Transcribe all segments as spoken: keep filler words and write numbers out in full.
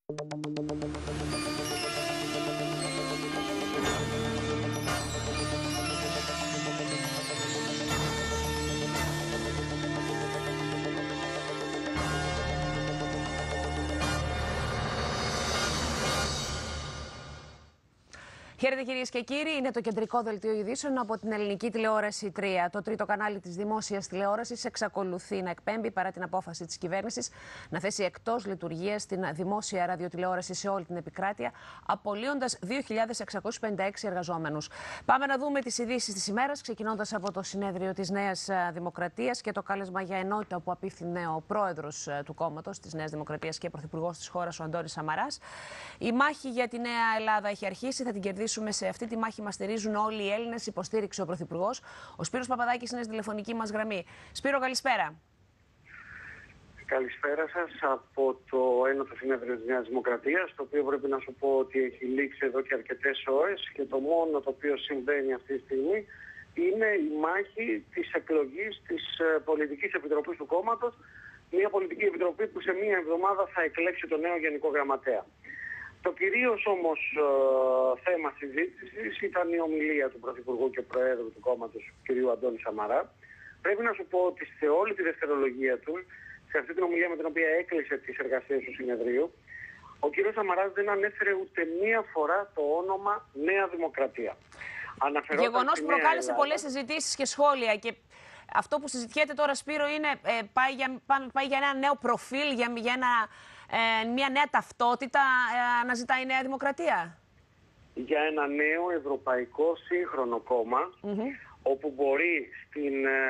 Χαίρετε κυρίες και κύριοι, είναι το κεντρικό δελτίο ειδήσεων από την ελληνική τηλεόραση τρία. Το τρίτο κανάλι της δημόσιας τηλεόρασης εξακολουθεί να εκπέμπει παρά την απόφαση της κυβέρνησης να θέσει εκτός λειτουργίας την δημόσια ραδιοτηλεόραση σε όλη την επικράτεια, απολύοντας δύο χιλιάδες εξακόσιους πενήντα έξι εργαζόμενους. Πάμε να δούμε τις ειδήσεις της ημέρας, ξεκινώντας από το συνέδριο της Νέας Δημοκρατίας και το κάλεσμα για ενότητα που απίφθινε ο πρόεδρος του κόμματος της Νέας Δημοκρατίας και πρωθυπουργός της χώρας, ο Αντώνης Σαμαράς. Η μάχη για τη Νέα Ελλάδα έχει αρχίσει, θα την κερδίσουμε. Σε αυτή τη μάχη μας στηρίζουν όλοι οι Έλληνες, υποστήριξε ο Πρωθυπουργός. Ο Σπύρος Παπαδάκης είναι στη τηλεφωνική μας γραμμή. Σπύρο, καλησπέρα. Καλησπέρα σας από το ένατο συνέδριο της Νέας Δημοκρατίας, το οποίο πρέπει να σου πω ότι έχει λήξει εδώ και αρκετές ώρες και το μόνο το οποίο συμβαίνει αυτή τη στιγμή είναι η μάχη της εκλογής της Πολιτικής Επιτροπής του κόμματος, μια πολιτική επιτροπή που σε μία εβδομάδα θα εκλέξει τον νέο Γενικό Γραμματέα. Το κυρίως όμως ε, θέμα συζήτησης ήταν η ομιλία του Πρωθυπουργού και Προέδρου του κόμματος, κ. Αντώνη Σαμαρά. Πρέπει να σου πω ότι σε όλη τη δευτερολογία του, σε αυτή την ομιλία με την οποία έκλεισε τις εργασίες του συνεδρίου, ο κ. Σαμαράς δεν ανέφερε ούτε μία φορά το όνομα Νέα Δημοκρατία. Γεγονός που προκάλεσε πολλές συζητήσεις και σχόλια. Και αυτό που συζητιέται τώρα, Σπύρο, είναι ε, πάει, για, πάει για ένα νέο προφίλ, για, για ένα... Ε, μια νέα ταυτότητα ε, αναζητάει η Νέα Δημοκρατία. Για ένα νέο ευρωπαϊκό σύγχρονο κόμμα, mm-hmm. όπου μπορεί στην ε,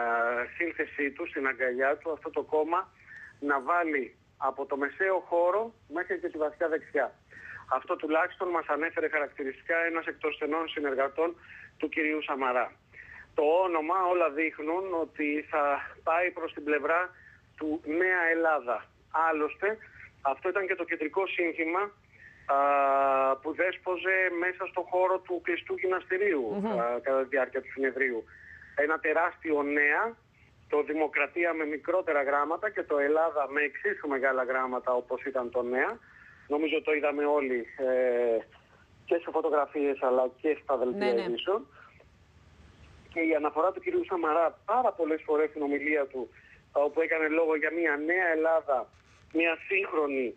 σύνθεσή του, στην αγκαλιά του, αυτό το κόμμα να βάλει από το μεσαίο χώρο μέχρι και τη βαθιά δεξιά. Αυτό τουλάχιστον μας ανέφερε χαρακτηριστικά ένας εκ των στενών συνεργατών του κυρίου Σαμαρά. Το όνομα όλα δείχνουν ότι θα πάει προς την πλευρά του Νέα Ελλάδα. Άλλωστε, αυτό ήταν και το κεντρικό σύνθημα α, που δέσποζε μέσα στο χώρο του κλειστού γυμναστηρίου mm-hmm. α, κατά τη διάρκεια του συνεδρίου. Ένα τεράστιο νέα, το Δημοκρατία με μικρότερα γράμματα και το Ελλάδα με εξίσου μεγάλα γράμματα όπως ήταν το νέα. Νομίζω το είδαμε όλοι ε, και σε φωτογραφίες αλλά και στα δελτία ναι, ειδήσεων. Ναι. Και η αναφορά του κυρίου Σαμαρά πάρα πολλές φορές στην ομιλία του, όπου έκανε λόγο για μια νέα Ελλάδα, μια σύγχρονη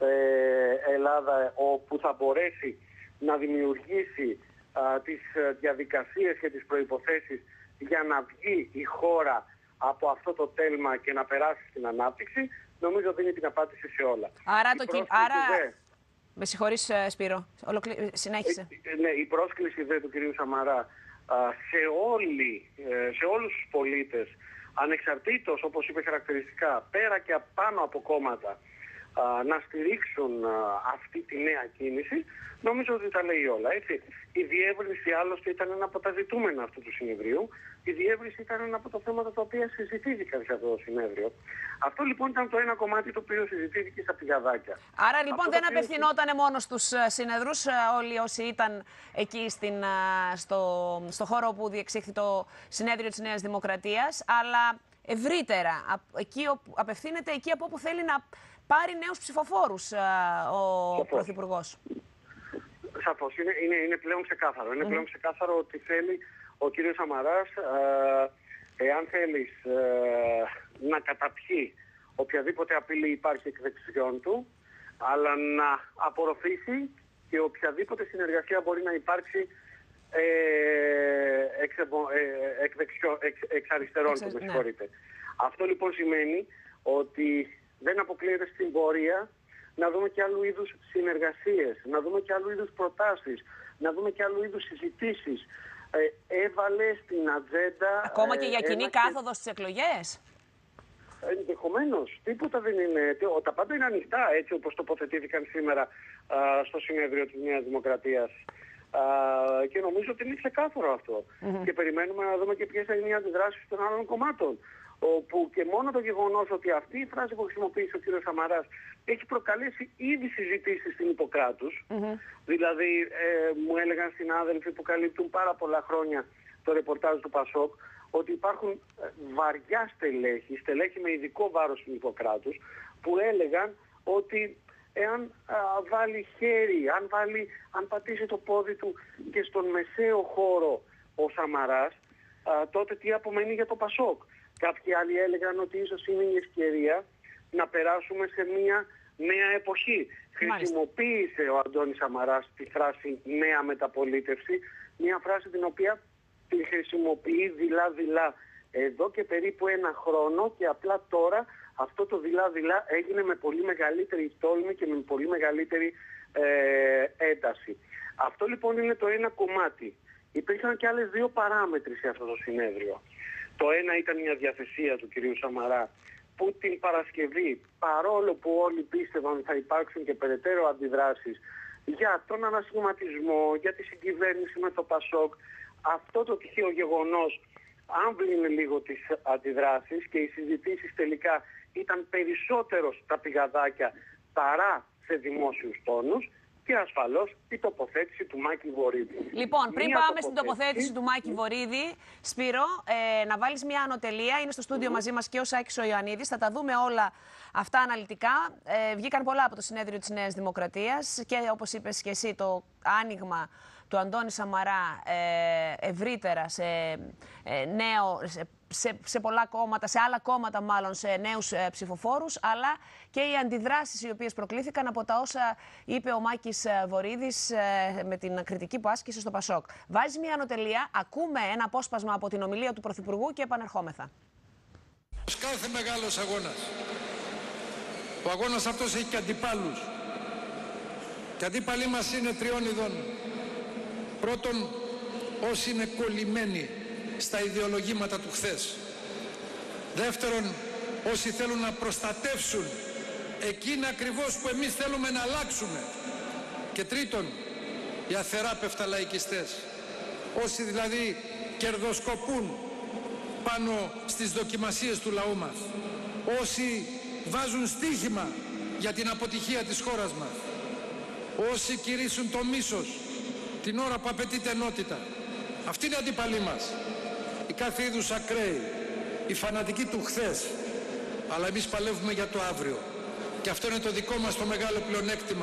ε, Ελλάδα όπου θα μπορέσει να δημιουργήσει α, τις διαδικασίες και τις προϋποθέσεις για να βγει η χώρα από αυτό το τέλμα και να περάσει στην ανάπτυξη, νομίζω δίνει την απάντηση σε όλα. Άρα, το κι... Άρα... Δε... Με συγχωρείς, Σπύρο, Ολοκλη... συνέχισε. Ε, ναι, η πρόσκληση δε του κυρίου Σαμαρά α, σε, όλοι, ε, σε όλους τους πολίτες, ανεξαρτήτως, όπως είπε χαρακτηριστικά, πέρα και πάνω από κόμματα, α, να στηρίξουν α, αυτή τη νέα κίνηση, νομίζω ότι τα λέει όλα. Έτσι. Η διεύρυνση άλλωστε ήταν ένα από τα ζητούμενα αυτού του συνεδρίου. Η διεύρυνση ήταν ένα από τα θέματα τα οποία συζητήθηκαν σε αυτό το συνέδριο. Αυτό λοιπόν ήταν το ένα κομμάτι το οποίο συζητήθηκε στα πηγαδάκια. Άρα λοιπόν αυτό δεν οποίο... απευθυνόταν μόνο στους συνεδρούς, όλοι όσοι ήταν εκεί στην, στο, στο χώρο που διεξήχθη το συνέδριο της Νέας Δημοκρατίας, αλλά ευρύτερα, εκεί όπου, απευθύνεται εκεί από όπου θέλει να πάρει νέους ψηφοφόρους ο Πρωθυπουργός. Σαφώς. Είναι, είναι, είναι πλέον ξεκάθαρο. Είναι mm. πλέον ξεκάθαρο ότι θέλει ο κύριος Σαμαράς, ε, εάν θέλεις ε, να καταπιεί οποιαδήποτε απειλή υπάρχει εκ δεξιών του, αλλά να απορροφήσει και οποιαδήποτε συνεργασία μπορεί να υπάρξει ε, εξ, ε, εκ, δεξιό, εξ, εξ αριστερών του, με συγχωρείτε. Ναι. Αυτό λοιπόν σημαίνει ότι δεν αποκλείεται στην πορεία να δούμε και άλλου είδους συνεργασίες, να δούμε και άλλου είδους προτάσεις, να δούμε και άλλου είδους συζητήσεις. Ε, έβαλε στην ατζέντα... Ακόμα και για κοινή ε, κάθοδο στις εκλογές. Ενδεχομένως. Τίποτα δεν είναι... Τα πάντα είναι ανοιχτά, έτσι όπως τοποθετήθηκαν σήμερα α, στο συνέδριο της Νέας Δημοκρατίας. Α, και νομίζω ότι είναι ξεκάθαρο αυτό. Mm-hmm. Και περιμένουμε να δούμε και ποιες θα είναι οι αντιδράσεις των άλλων κομμάτων. Όπου και μόνο το γεγονός ότι αυτή η φράση που χρησιμοποίησε ο κ. Σαμαράς έχει προκαλέσει ήδη συζητήσεις στην Ιπποκράτους. Mm-hmm. Δηλαδή, ε, μου έλεγαν συνάδελφοι που καλύπτουν πάρα πολλά χρόνια το ρεπορτάζ του Πασόκ, ότι υπάρχουν βαριά στελέχη, στελέχη με ειδικό βάρος στην Ιπποκράτους, που έλεγαν ότι εάν α, βάλει χέρι, αν, βάλει, αν πατήσει το πόδι του και στον μεσαίο χώρο ο Σαμαράς, α, τότε τι απομένει για το Πασόκ. Κάποιοι άλλοι έλεγαν ότι ίσως είναι η ευκαιρία να περάσουμε σε μια νέα εποχή. Μάλιστα. Χρησιμοποίησε ο Αντώνης Σαμαράς τη φράση νέα μεταπολίτευση, μια φράση την οποία τη χρησιμοποιεί δειλά-δειλά εδώ και περίπου ένα χρόνο, και απλά τώρα αυτό το δειλά-δειλά έγινε με πολύ μεγαλύτερη τόλμη και με πολύ μεγαλύτερη ε, ένταση. Αυτό λοιπόν είναι το ένα κομμάτι. Υπήρχαν και άλλες δύο παράμετροι σε αυτό το συνέδριο. Το ένα ήταν η αδιαθεσία του κυρίου Σαμαρά, που την Παρασκευή, παρόλο που όλοι πίστευαν ότι θα υπάρξουν και περαιτέρω αντιδράσεις για τον ανασχηματισμό, για τη συγκυβέρνηση με το Πασόκ, αυτό το τυχαίο γεγονός άμβλυνε λίγο τις αντιδράσεις και οι συζητήσεις τελικά ήταν περισσότερο στα πηγαδάκια παρά σε δημόσιους τόνους, και ασφαλώς η τοποθέτηση του Μάκη Βορίδη. Λοιπόν, πριν μία πάμε τοποθέτηση... στην τοποθέτηση του Μάκη Βορίδη, Σπύρο, ε, να βάλεις μια ανωτελεία. Είναι στο στούντιο mm-hmm. μαζί μας και ο Σάκης ο Ιωαννίδης. Θα τα δούμε όλα αυτά αναλυτικά. Ε, βγήκαν πολλά από το συνέδριο της Νέας Δημοκρατίας και, όπως είπες και εσύ, το άνοιγμα του Αντώνη Σαμαρά ε, ευρύτερα σε, ε, νέο, σε, σε, σε πολλά κόμματα, σε άλλα κόμματα μάλλον, σε νέους ε, ψηφοφόρους, αλλά και οι αντιδράσεις οι οποίες προκλήθηκαν από τα όσα είπε ο Μάκης Βορίδης ε, με την κριτική που άσκησε στο Πασόκ. Βάζει μια ανωτελεία, ακούμε ένα απόσπασμα από την ομιλία του Πρωθυπουργού και επανερχόμεθα. Κάθε μεγάλος αγώνας, ο αγώνας αυτός έχει και αντιπάλους. Και αντίπαλοι μας είναι τριών ειδών. Πρώτον, όσοι είναι κολλημένοι στα ιδεολογήματα του χθες. Δεύτερον, όσοι θέλουν να προστατεύσουν εκείνα ακριβώς που εμείς θέλουμε να αλλάξουμε. Και τρίτον, οι αθεράπευτα λαϊκιστές. Όσοι δηλαδή κερδοσκοπούν πάνω στις δοκιμασίες του λαού μας. Όσοι βάζουν στοίχημα για την αποτυχία της χώρας μας. Όσοι κηρύσσουν το μίσος την ώρα που απαιτείται ενότητα. Αυτή είναι η αντίπαλή μας. Οι κάθε είδους ακραίοι, οι φανατικοί του χθες. Αλλά εμείς παλεύουμε για το αύριο. Και αυτό είναι το δικό μας το μεγάλο πλεονέκτημα.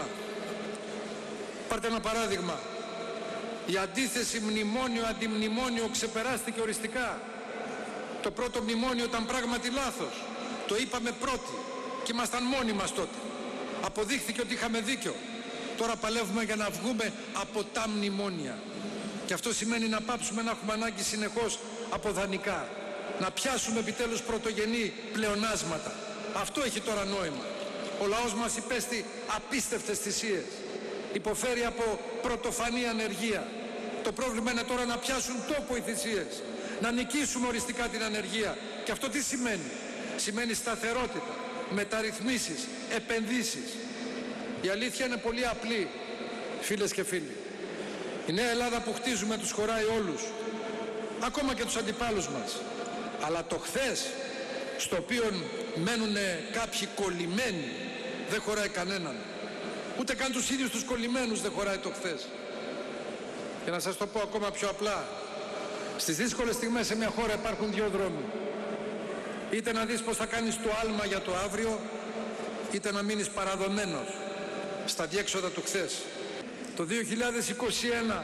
Πάρτε ένα παράδειγμα. Η αντίθεση μνημόνιο-αντιμνημόνιο ξεπεράστηκε οριστικά. Το πρώτο μνημόνιο ήταν πράγματι λάθος. Το είπαμε πρώτοι και ήμασταν μόνοι μας τότε. Αποδείχθηκε ότι είχαμε δίκιο. Τώρα παλεύουμε για να βγούμε από τα μνημόνια. Και αυτό σημαίνει να πάψουμε να έχουμε ανάγκη συνεχώς από δανεικά. Να πιάσουμε επιτέλους πρωτογενή πλεονάσματα. Αυτό έχει τώρα νόημα. Ο λαός μας υπέστη απίστευτες θυσίες. Υποφέρει από πρωτοφανή ανεργία. Το πρόβλημα είναι τώρα να πιάσουν τόπο οι θυσίες. Να νικήσουμε οριστικά την ανεργία. Και αυτό τι σημαίνει? Σημαίνει σταθερότητα, μεταρρυθμίσεις, επενδύσεις. Η αλήθεια είναι πολύ απλή, φίλες και φίλοι. Η νέα Ελλάδα που χτίζουμε τους χωράει όλους, ακόμα και τους αντιπάλους μας. Αλλά το χθες, στο οποίο μένουν κάποιοι κολλημένοι, δεν χωράει κανέναν. Ούτε καν τους ίδιους τους κολλημένους δεν χωράει το χθες. Και να σας το πω ακόμα πιο απλά. Στις δύσκολες στιγμές σε μια χώρα υπάρχουν δύο δρόμοι. Είτε να δεις πως θα κάνεις το άλμα για το αύριο, είτε να μείνεις παραδομένος στα διέξοδα του χθες. Το δύο χιλιάδες είκοσι ένα,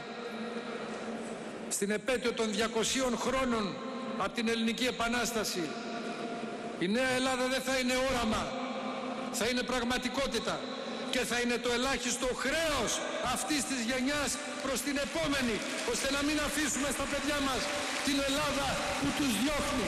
στην επέτειο των διακοσίων χρόνων από την Ελληνική Επανάσταση, η Νέα Ελλάδα δεν θα είναι όραμα, θα είναι πραγματικότητα και θα είναι το ελάχιστο χρέος αυτής της γενιάς προς την επόμενη, ώστε να μην αφήσουμε στα παιδιά μας την Ελλάδα που τους διώχνει.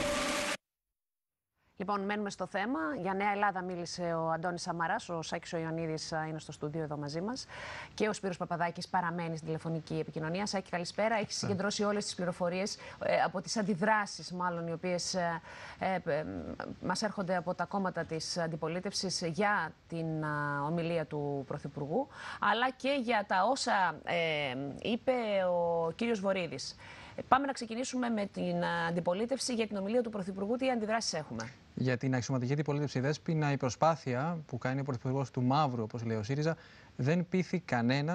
Λοιπόν, μένουμε στο θέμα. Για Νέα Ελλάδα μίλησε ο Αντώνης Σαμαράς, ο Σάκης ο Ιωαννίδης είναι στο στούντιο εδώ μαζί μας και ο Σπύρος Παπαδάκης παραμένει στην τηλεφωνική επικοινωνία. Σάκη, καλησπέρα. Έχει συγκεντρώσει όλες τις πληροφορίες ε, από τις αντιδράσεις, μάλλον, οι οποίες ε, ε, μας έρχονται από τα κόμματα της αντιπολίτευσης για την α, ομιλία του Πρωθυπουργού, αλλά και για τα όσα ε, είπε ο κύριος Βορίδης. Πάμε να ξεκινήσουμε με την αντιπολίτευση για την ομιλία του Πρωθυπουργού. Τι αντιδράσεις έχουμε? Για την αξιωματική αντιπολίτευση, Δέσποινα, η προσπάθεια που κάνει ο Πρωθυπουργός του Μαύρου, όπως λέει ο ΣΥΡΙΖΑ, δεν πείθει κανέναν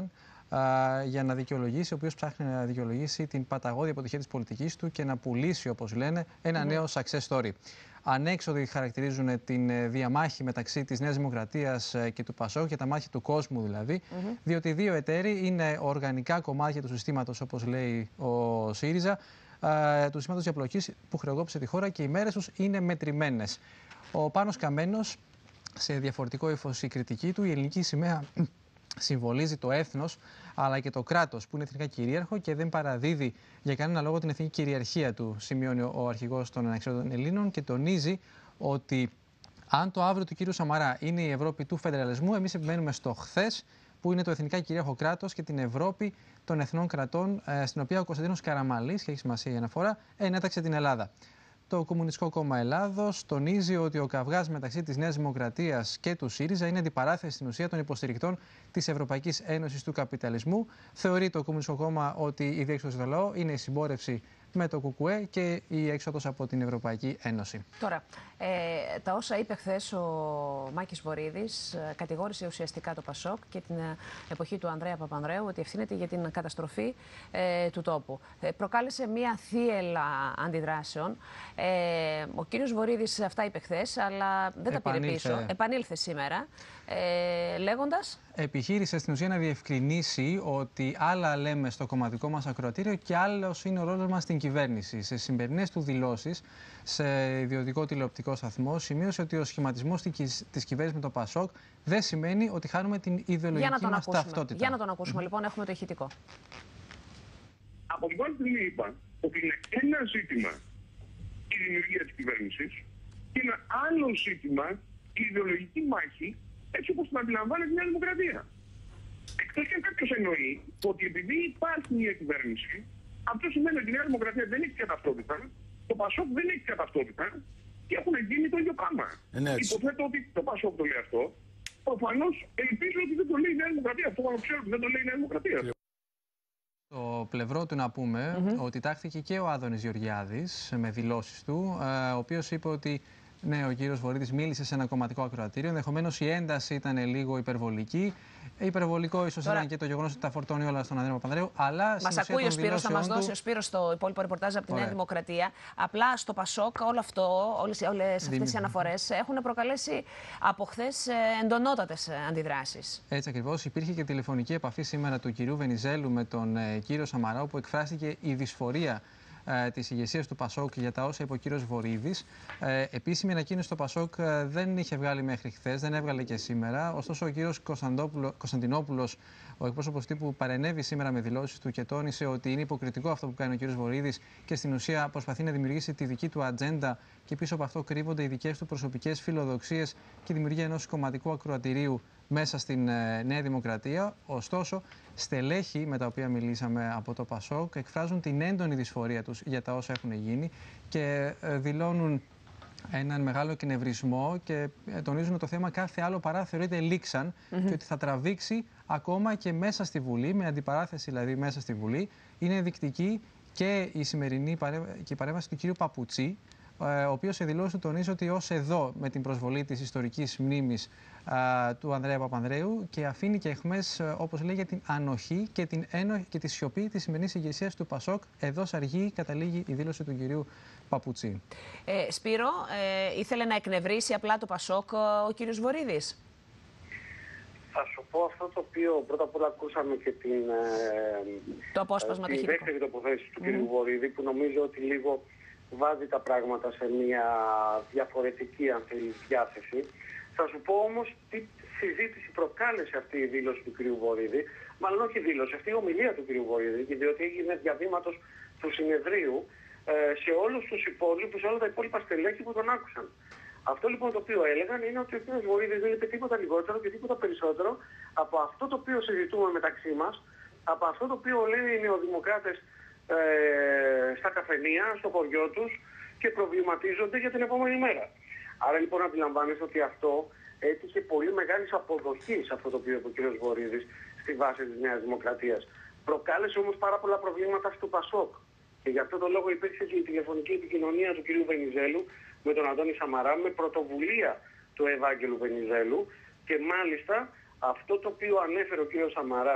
για να δικαιολογήσει, ο οποίος ψάχνει να δικαιολογήσει την παταγώδη αποτυχία της πολιτικής του και να πουλήσει, όπως λένε, ένα mm. νέο success story. Ανέξοδοι χαρακτηρίζουν την διαμάχη μεταξύ της Νέας Δημοκρατίας και του Πασόκ, για τα μάτια του κόσμου δηλαδή, mm-hmm. διότι οι δύο εταίροι είναι οργανικά κομμάτια του συστήματος, όπως λέει ο ΣΥΡΙΖΑ, του συστήματος διαπλοκής που χρεοκόπησε τη χώρα και οι μέρες τους είναι μετρημένες. Ο Πάνος Καμένος, σε διαφορετικό ύφος η κριτική του, η ελληνική σημαία συμβολίζει το έθνος αλλά και το κράτος που είναι εθνικά κυρίαρχο και δεν παραδίδει για κανένα λόγο την εθνική κυριαρχία του, σημειώνει ο αρχηγός των ανεξάρτητων Ελλήνων και τονίζει ότι αν το αύριο του κύριου Σαμαρά είναι η Ευρώπη του φεδεραλισμού, εμείς επιμένουμε στο χθες που είναι το εθνικά κυρίαρχο κράτος και την Ευρώπη των εθνών κρατών, στην οποία ο Κωνσταντίνος Καραμανλής, και έχει σημασία η αναφορά, ενέταξε την Ελλάδα. Το Κομμουνιστικό Κόμμα Ελλάδος τονίζει ότι ο καυγάς μεταξύ της Νέας Δημοκρατίας και του ΣΥΡΙΖΑ είναι αντιπαράθεση στην ουσία των υποστηρικτών της Ευρωπαϊκής Ένωσης του Καπιταλισμού. Θεωρεί το Κομμουνιστικό Κόμμα ότι η διέξοδος στο λαό είναι η συμπόρευση με το ΚΚΕ και η έξοδος από την Ευρωπαϊκή Ένωση. Τώρα, ε, τα όσα είπε χθες ο Μάκης Βορίδης, ε, κατηγόρησε ουσιαστικά το Πασόκ και την ε, εποχή του Ανδρέα Παπανδρέου ότι ευθύνεται για την καταστροφή ε, του τόπου. Ε, προκάλεσε μία θύελλα αντιδράσεων. Ε, ο κύριος Βορίδης αυτά είπε χθες, αλλά δεν τα πήρε πίσω. Επανήλθε σήμερα, ε, λέγοντας... Επιχείρησε στην ουσία να διευκρινίσει ότι άλλα λέμε στο κομματικό μας ακροατήριο και άλλος είναι ο ρόλος μας στην κυβέρνηση. Σε σημερινές του δηλώσεις σε ιδιωτικό τηλεοπτικό σταθμό σημείωσε ότι ο σχηματισμός της κυβέρνησης με το Πασόκ δεν σημαίνει ότι χάνουμε την ιδεολογική μας ταυτότητα. Για να τον ακούσουμε, mm-hmm. λοιπόν, έχουμε το ηχητικό. Από την πρώτη στιγμή είπα ότι είναι ένα ζήτημα η δημιουργία της κυβέρνησης και ένα άλλο ζήτημα η ιδεολογική μάχη, έτσι όπως την αντιλαμβάνεται η Νέα Δημοκρατία. Εκτός και αν κάποιος εννοεί ότι επειδή υπάρχει μια κυβέρνηση, αυτό σημαίνει ότι η Νέα Δημοκρατία δεν έχει ταυτότητα, το Πασόκ δεν έχει ταυτότητα και έχουν γίνει το ίδιο πράγμα. Ναι, υποθέτω ότι το Πασόκ το λέει αυτό. Προφανώς ελπίζω ότι δεν το λέει η Νέα Δημοκρατία. Αυτό που ξέρω ότι δεν το λέει η Νέα Δημοκρατία. Στο πλευρό του να πούμε mm-hmm. ότι τάχθηκε και ο Άδωνης Γεωργιάδης με δηλώσεις του, ο οποίος είπε ότι ναι, ο κύριος Βορίδης μίλησε σε ένα κομματικό ακροατήριο. Ενδεχομένως η ένταση ήταν λίγο υπερβολική. Υπερβολικό ίσως ήταν και το γεγονός ότι τα φορτώνει όλα στον Ανδρέα Παπανδρέου. Μας ακούει ο Σπύρος, θα μας του... δώσει ο Σπύρος το υπόλοιπο ρεπορτάζ από τη Νέα Δημοκρατία. Απλά στο Πασόκ όλο αυτό, όλες, όλες αυτές οι αναφορές έχουν προκαλέσει από χθες εντονότατες αντιδράσεις. Έτσι ακριβώς. Υπήρχε και τηλεφωνική επαφή σήμερα του κυρίου Βενιζέλου με τον ε, κύριο Σαμαρά, όπου εκφράστηκε η δυσφορία της ηγεσίας του Πασόκ για τα όσα είπε ο κύριος Βορίδης. Ε, επίσημη ανακοίνωση στο Πασόκ ε, δεν είχε βγάλει μέχρι χθες, δεν έβγαλε και σήμερα. Ωστόσο, ο κύριος Κωνσταντινόπουλος, ο εκπρόσωπος τύπου, παρενέβη σήμερα με δηλώσεις του και τόνισε ότι είναι υποκριτικό αυτό που κάνει ο κύριος Βορίδης και στην ουσία προσπαθεί να δημιουργήσει τη δική του ατζέντα και πίσω από αυτό κρύβονται οι δικές του προσωπικές φιλοδοξίες και η δημιουργία ενός κομματικού ακροατηρίου μέσα στην ε, Νέα Δημοκρατία. Ωστόσο, στελέχη με τα οποία μιλήσαμε από το Πασόκ εκφράζουν την έντονη δυσφορία τους για τα όσα έχουν γίνει και ε, δηλώνουν έναν μεγάλο εκνευρισμό και ε, τονίζουν ότι το θέμα κάθε άλλο παρά θεωρείται λήξαν mm-hmm. και ότι θα τραβήξει ακόμα και μέσα στη Βουλή, με αντιπαράθεση δηλαδή μέσα στη Βουλή. Είναι ενδεικτική και η σημερινή παρέμβαση, και η παρέμβαση του κύριου Παπουτσί, ο οποίος σε δηλώσεις του τονίζει ότι ως εδώ με την προσβολή της ιστορικής μνήμης α, του Ανδρέα Παπανδρέου και αφήνει και αιχμές, όπως λέει, για την ανοχή και, την ένο... και τη σιωπή της σημερινής ηγεσίας του Πασόκ. Εδώ σαργεί, καταλήγει η δήλωση του κυρίου Παπουτσί. Ε, Σπύρο, ε, ήθελε να εκνευρίσει απλά το Πασόκ ο κύριος Βορίδης. Θα σου πω αυτό το οποίο πρώτα απ' όλα ακούσαμε και την, το απόσπασμα ε, τη δεύτερη τοποθέτηση του mm. κ. Βορίδη, που νομίζω ότι λίγο βάζει τα πράγματα σε μια διαφορετική, αν θέλει, διάθεση. Θα σου πω όμως τι συζήτηση προκάλεσε αυτή η δήλωση του κ. Βορίδη, μάλλον όχι η δήλωση, αυτή η ομιλία του κ. Βορίδη, διότι έγινε διαβήματος του συνεδρίου ε, σε όλους τους υπόλοιπους, σε όλα τα υπόλοιπα στελέχη που τον άκουσαν. Αυτό λοιπόν το οποίο έλεγαν είναι ότι ο κ. Βορίδης δεν είπε τίποτα λιγότερο και τίποτα περισσότερο από αυτό το οποίο συζητούμε μεταξύ μας, από αυτό το οποίο λένε οι νεοδημοκράτες ε, στα καφενεία, στο χωριό τους και προβληματίζονται για την επόμενη μέρα. Άρα λοιπόν αντιλαμβάνεστε ότι αυτό έτυχε πολύ μεγάλη αποδοχή σε αυτό το οποίο είπε ο κ. Βορίδης στη βάση της Νέας Δημοκρατίας. Προκάλεσε όμως πάρα πολλά προβλήματα στο Πασόκ. Και γι' αυτό το λόγο υπήρξε και η τηλεφωνική επικοινωνία του κ. Βενιζέλου με τον Αντώνη Σαμαρά, με πρωτοβουλία του Ευάγγελου Βενιζέλου, και μάλιστα αυτό το οποίο ανέφερε ο κ. Σαμαράς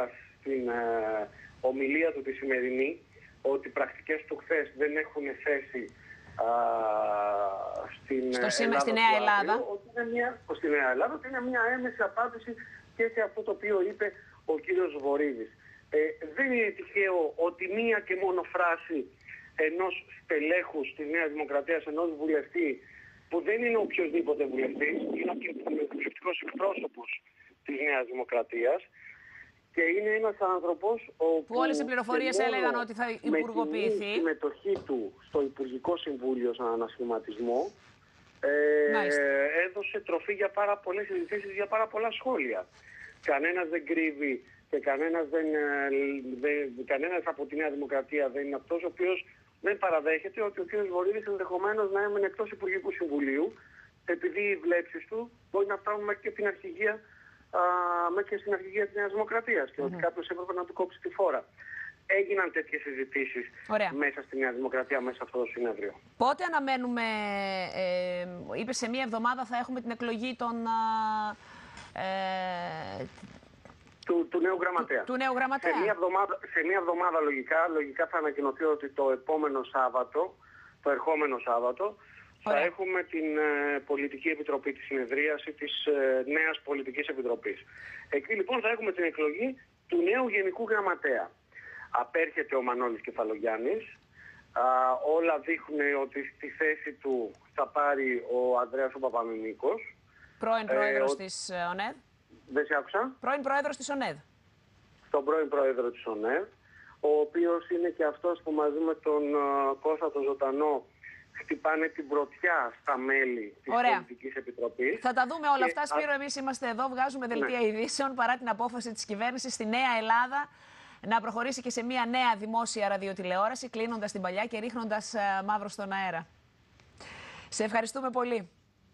στην ε, ομιλία του τη σημερινή ότι οι πρακτικές του χθες δεν έχουν θέση α, στην, Στο σήμα, Ελλάδα στη Νέα του Ελλάδα. αύριο, ότι είναι μια, στη Νέα Ελλάδα, ότι είναι μια έμεση απάντηση και σε αυτό το οποίο είπε ο κύριος Βορίδης. Ε, δεν είναι τυχαίο ότι μία και μόνο φράση ενός στελέχους της Νέας Δημοκρατίας, ενός βουλευτή, που δεν είναι οποιοδήποτε βουλευτής, είναι ο βουλευτικός εκπρόσωπος της Νέας Δημοκρατίας και είναι ένας άνθρωπος που όλες οι πληροφορίες έλεγαν ότι θα υπουργοποιηθεί. Με τη συμμετοχή του στο Υπουργικό Συμβούλιο σαν ανασχηματισμό ε, έδωσε τροφή για πάρα πολλές συζητήσεις, για πάρα πολλά σχόλια. Κανένας δεν κρύβει και κανένας, δεν, δεν, κανένας από τη Νέα Δημοκρατία δεν είναι αυτός ο οποίος δεν παραδέχεται ότι ο κ. Βορίδης ενδεχομένως να έμενε εκτός Υπουργικού Συμβουλίου, επειδή οι βλέψεις του μπορεί να φτάνουν μέχρι και την αρχηγία, α, μέχρι και στην αρχηγία της Νέας Δημοκρατίας και mm-hmm. ότι κάποιος έπρεπε να του κόψει τη φόρα. Έγιναν τέτοιες συζητήσεις μέσα στη Νέα Δημοκρατία, μέσα σε αυτό το συνέδριο. Πότε αναμένουμε, ε, είπε σε μία εβδομάδα θα έχουμε την εκλογή των... Ε, Του, του νέου γραμματέα. Του, του νέου γραμματέα. Σε μία εβδομάδα, σε μία εβδομάδα λογικά, λογικά θα ανακοινωθεί ότι το επόμενο Σάββατο, το ερχόμενο Σάββατο, Ωραία. θα έχουμε την ε, Πολιτική Επιτροπή, τη συνεδρίαση της ε, νέας Πολιτικής Επιτροπής. Εκεί λοιπόν θα έχουμε την εκλογή του νέου Γενικού Γραμματέα. Απέρχεται ο Μανώλης Κεφαλογιάννης. Α, όλα δείχνουν ότι στη θέση του θα πάρει ο Ανδρέας ο Παπαμιμίκος. Πρώην πρόεδρος ε, ο... της ΟΝΕΔ. Δεν σε άκουσα. Πρώην πρόεδρος της ΟΝΕΔ. Τον πρώην πρόεδρο της ΟΝΕΔ, ο οποίος είναι και αυτός που μαζί με τον uh, Κώστα τον Ζωντανό χτυπάνε την πρωτιά στα μέλη της Ωραία. Πολιτικής Επιτροπής. Θα τα δούμε όλα και... αυτά, Σπύρο. Εμείς είμαστε εδώ, βγάζουμε δελτία ναι. ειδήσεων παρά την απόφαση της κυβέρνησης στη Νέα Ελλάδα να προχωρήσει και σε μια νέα δημόσια ραδιοτηλεόραση, κλείνοντας την παλιά και ρίχνοντας uh, μαύρο στον αέρα. Σε ευχαριστούμε πολύ.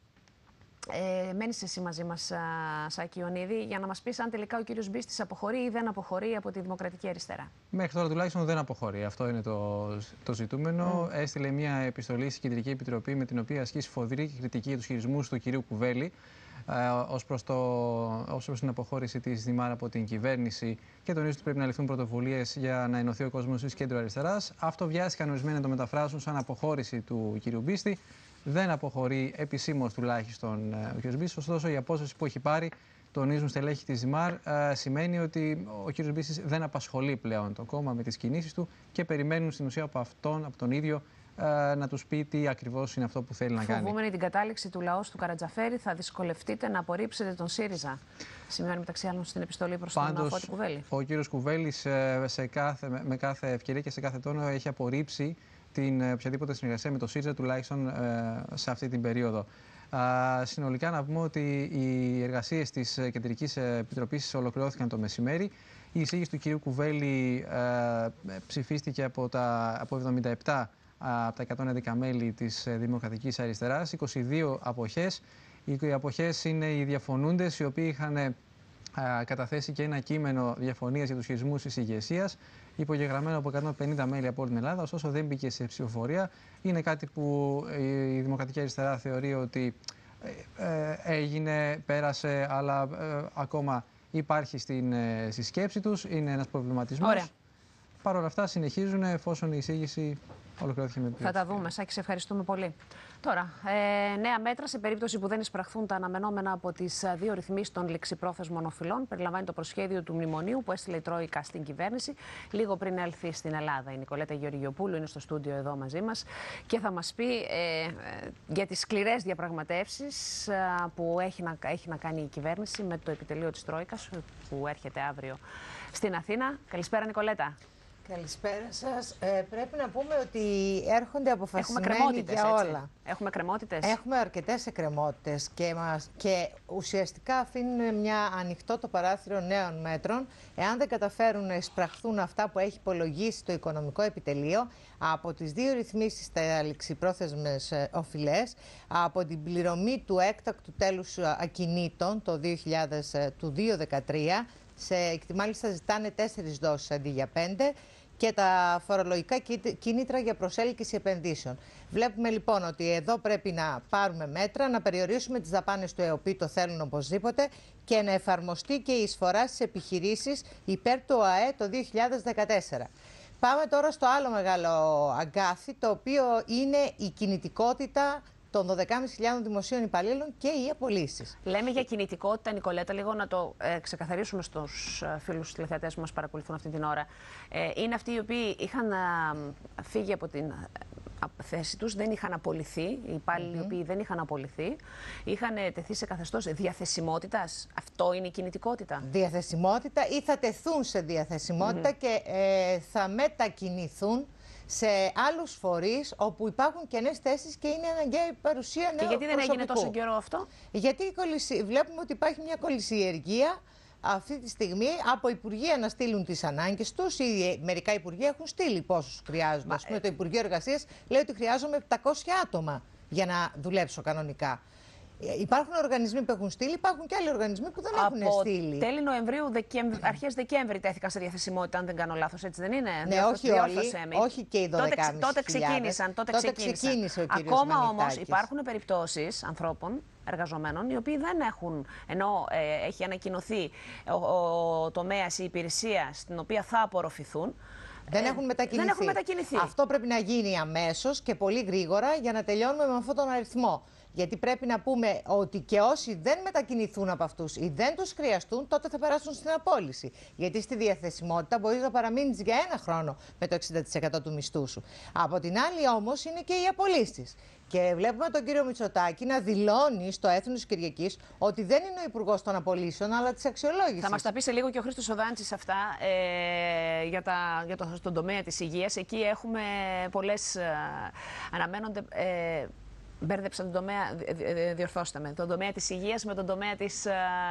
Ε, μένεις εσύ μαζί μας, Σάκη Ιωνίδη, για να μας πεις αν τελικά ο κύριος Μπίστης αποχωρεί ή δεν αποχωρεί από τη Δημοκρατική Αριστερά. Μέχρι τώρα τουλάχιστον δεν αποχωρεί. Αυτό είναι το, το ζητούμενο. Mm. Έστειλε μια επιστολή στην Κεντρική Επιτροπή με την οποία ασκεί σφοδρή και κριτική για τους χειρισμούς του κυρίου Κουβέλη ε, ως προς, το, ως προς την αποχώρηση της Δημάρα από την κυβέρνηση και τονίζει ότι πρέπει να ληφθούν πρωτοβουλίες για να ενωθεί ο κόσμος της κέντρο αριστεράς. Αυτό βιάστηκαν ορισμένοι να το μεταφράσουν σαν αποχώρηση του κυρίου Μπίστη. Δεν αποχωρεί επισήμως τουλάχιστον ο κ. Μπίστης, ωστόσο η απόσταση που έχει πάρει, τονίζουν στελέχη της ΔΙΜΑΡ, σημαίνει ότι ο κ. Μπίστης δεν απασχολεί πλέον το κόμμα με τις κινήσεις του και περιμένουν στην ουσία από αυτόν, από τον ίδιο, να τους πει τι ακριβώς είναι αυτό που θέλει να κάνει. Φοβούμενη την κατάληξη του λαού του Καρατζαφέρη, θα δυσκολευτείτε να απορρίψετε τον ΣΥΡΙΖΑ. Σημειώνει μεταξύ άλλων στην επιστολή προς τον Φώτη Κουβέλη. Ο κ. Κουβέλης σε κάθε, με κάθε ευκαιρία και σε κάθε τόνο έχει απορρίψει την οποιαδήποτε συνεργασία με το ΣΥΡΙΖΑ, τουλάχιστον ε, σε αυτή την περίοδο. Α, συνολικά να πούμε ότι οι εργασίες της Κεντρικής Επιτροπής ολοκληρώθηκαν το μεσημέρι. Η εισήγηση του κ. Κουβέλη ε, ψηφίστηκε από, τα, από εβδομήντα επτά από τα εκατόν έντεκα μέλη της Δημοκρατικής Αριστεράς, είκοσι δύο αποχές. Οι αποχές είναι οι διαφωνούντες, οι οποίοι είχαν ε, καταθέσει και ένα κείμενο διαφωνίας για τους χειρισμούς της ηγεσίας, υπογεγραμμένο από εκατόν πενήντα μέλη από όλη την Ελλάδα, ωστόσο δεν μπήκε σε ψηφοφορία. Είναι κάτι που η Δημοκρατική Αριστερά θεωρεί ότι ε, έγινε, πέρασε, αλλά ε, ακόμα υπάρχει στην, ε, στη σκέψη τους. Είναι ένας προβληματισμός. Ωραία. Παρ' όλα αυτά συνεχίζουν εφόσον η εισήγηση ολοκληρώθηκε με πλειοψηφία. Θα τα δούμε, Σάκη, σε ευχαριστούμε πολύ. Τώρα, ε, νέα μέτρα σε περίπτωση που δεν εισπραχθούν τα αναμενόμενα από τις δύο ρυθμίσεις των ληξιπρόθεσμων οφειλών. Περιλαμβάνει το προσχέδιο του μνημονίου που έστειλε η Τρόικα στην κυβέρνηση λίγο πριν έλθει στην Ελλάδα. Η Νικολέτα Γεωργιοπούλου είναι στο στούντιο εδώ μαζί μας και θα μας πει ε, για τις σκληρές διαπραγματεύσεις ε, που έχει να, έχει να κάνει η κυβέρνηση με το επιτελείο της Τρόικας που έρχεται αύριο στην Αθήνα. Καλησπέρα, Νικολέτα. Καλησπέρα σας. Ε, πρέπει να πούμε ότι έρχονται αποφασισμένοι για έτσι. όλα. Έχουμε κρεμότητες. Έχουμε αρκετές εκκρεμότητες και, μας, και ουσιαστικά αφήνουν μια ανοιχτό το παράθυρο νέων μέτρων εάν δεν καταφέρουν να εισπραχθούν αυτά που έχει υπολογίσει το Οικονομικό Επιτελείο από τις δύο ρυθμίσεις στα ληξιπρόθεσμες οφειλές, από την πληρωμή του έκτακτου τέλους ακινήτων το δύο χιλιάδες δεκατρία, σε, μάλιστα ζητάνε τέσσερις δόσεις αντί για πέντε, και τα φορολογικά κίνητρα για προσέλκυση επενδύσεων. Βλέπουμε λοιπόν ότι εδώ πρέπει να πάρουμε μέτρα, να περιορίσουμε τις δαπάνες του ΕΟΠΗ, το θέλουν οπωσδήποτε, και να εφαρμοστεί και η εισφορά στις επιχειρήσεις υπέρ του ΟΑΕ το δύο χιλιάδες δεκατέσσερα. Πάμε τώρα στο άλλο μεγάλο αγκάθι, το οποίο είναι η κινητικότητα των δώδεκα χιλιάδες πεντακόσιων δημοσίων υπαλλήλων και οι απολύσεις. Λέμε για κινητικότητα, Νικολέτα, λίγο να το ε, ξεκαθαρίσουμε στους ε, φίλους τηλεθεατές που μας παρακολουθούν αυτή την ώρα. Ε, είναι αυτοί οι οποίοι είχαν ε, φύγει από την θέση τους, δεν είχαν απολυθεί, οι υπάλληλοι mm-hmm. οι οποίοι δεν είχαν απολυθεί, είχαν τεθεί σε καθεστώς διαθεσιμότητας. Αυτό είναι η κινητικότητα. Διαθεσιμότητα ή θα τεθούν σε διαθεσιμότητα mm-hmm. και ε, θα μετακινηθούν σε άλλους φορείς όπου υπάρχουν κενές θέσεις και είναι αναγκαία η παρουσία νέου προσωπικού. Και γιατί δεν έγινε τόσο καιρό αυτό? Γιατί βλέπουμε ότι υπάρχει μια κολυσιεργία αυτή τη στιγμή από Υπουργεία να στείλουν τις ανάγκες τους. Ήδη μερικά Υπουργεία έχουν στείλει πόσους χρειάζονται. Ας πούμε, το Υπουργείο Εργασίας λέει ότι χρειάζομαι επτακόσια άτομα για να δουλέψω κανονικά. Υπάρχουν οργανισμοί που έχουν στείλει, υπάρχουν και άλλοι οργανισμοί που δεν από έχουν στείλει. Τέλη Νοεμβρίου, Δεκέμβρη, αρχές Δεκέμβρη τέθηκαν σε διαθεσιμότητα, αν δεν κάνω λάθος, έτσι δεν είναι? Ναι, όχι όλοι, όχι και οι δώδεκα χιλιάδες. Τότε, τότε ξεκίνησαν. Τότε, τότε ξεκίνησαν. ξεκίνησε ο κύριος Ακόμα Μανιτάκης. όμως υπάρχουν περιπτώσεις ανθρώπων, εργαζομένων, οι οποίοι δεν έχουν, ενώ ε, έχει ανακοινωθεί ο, ο, ο τομέας, η υπηρεσία στην οποία θα απορροφηθούν, Δεν, ε, έχουν μετακινηθεί. δεν έχουν μετακινηθεί. Αυτό πρέπει να γίνει αμέσως και πολύ γρήγορα για να τελειώνουμε με αυτόν τον αριθμό. Γιατί πρέπει να πούμε ότι και όσοι δεν μετακινηθούν από αυτούς ή δεν τους χρειαστούν, τότε θα περάσουν στην απόλυση. Γιατί στη διαθεσιμότητα μπορείς να παραμείνεις για ένα χρόνο με το εξήντα τοις εκατό του μισθού σου. Από την άλλη όμως είναι και οι απολύσεις. Και βλέπουμε τον κύριο Μητσοτάκη να δηλώνει στο Έθνος της Κυριακής ότι δεν είναι ο υπουργός των απολύσεων, αλλά της αξιολόγησης. Θα μας τα πει σε λίγο και ο Χρήστος Οδάντσης αυτά ε, για, τα, για το, τον τομέα της υγείας. Εκεί έχουμε πολλές ε, αναμένονται. Ε, Μπέρδεψα τον τομέα, διορθώστε με, τον τομέα της υγείας με τον τομέα της,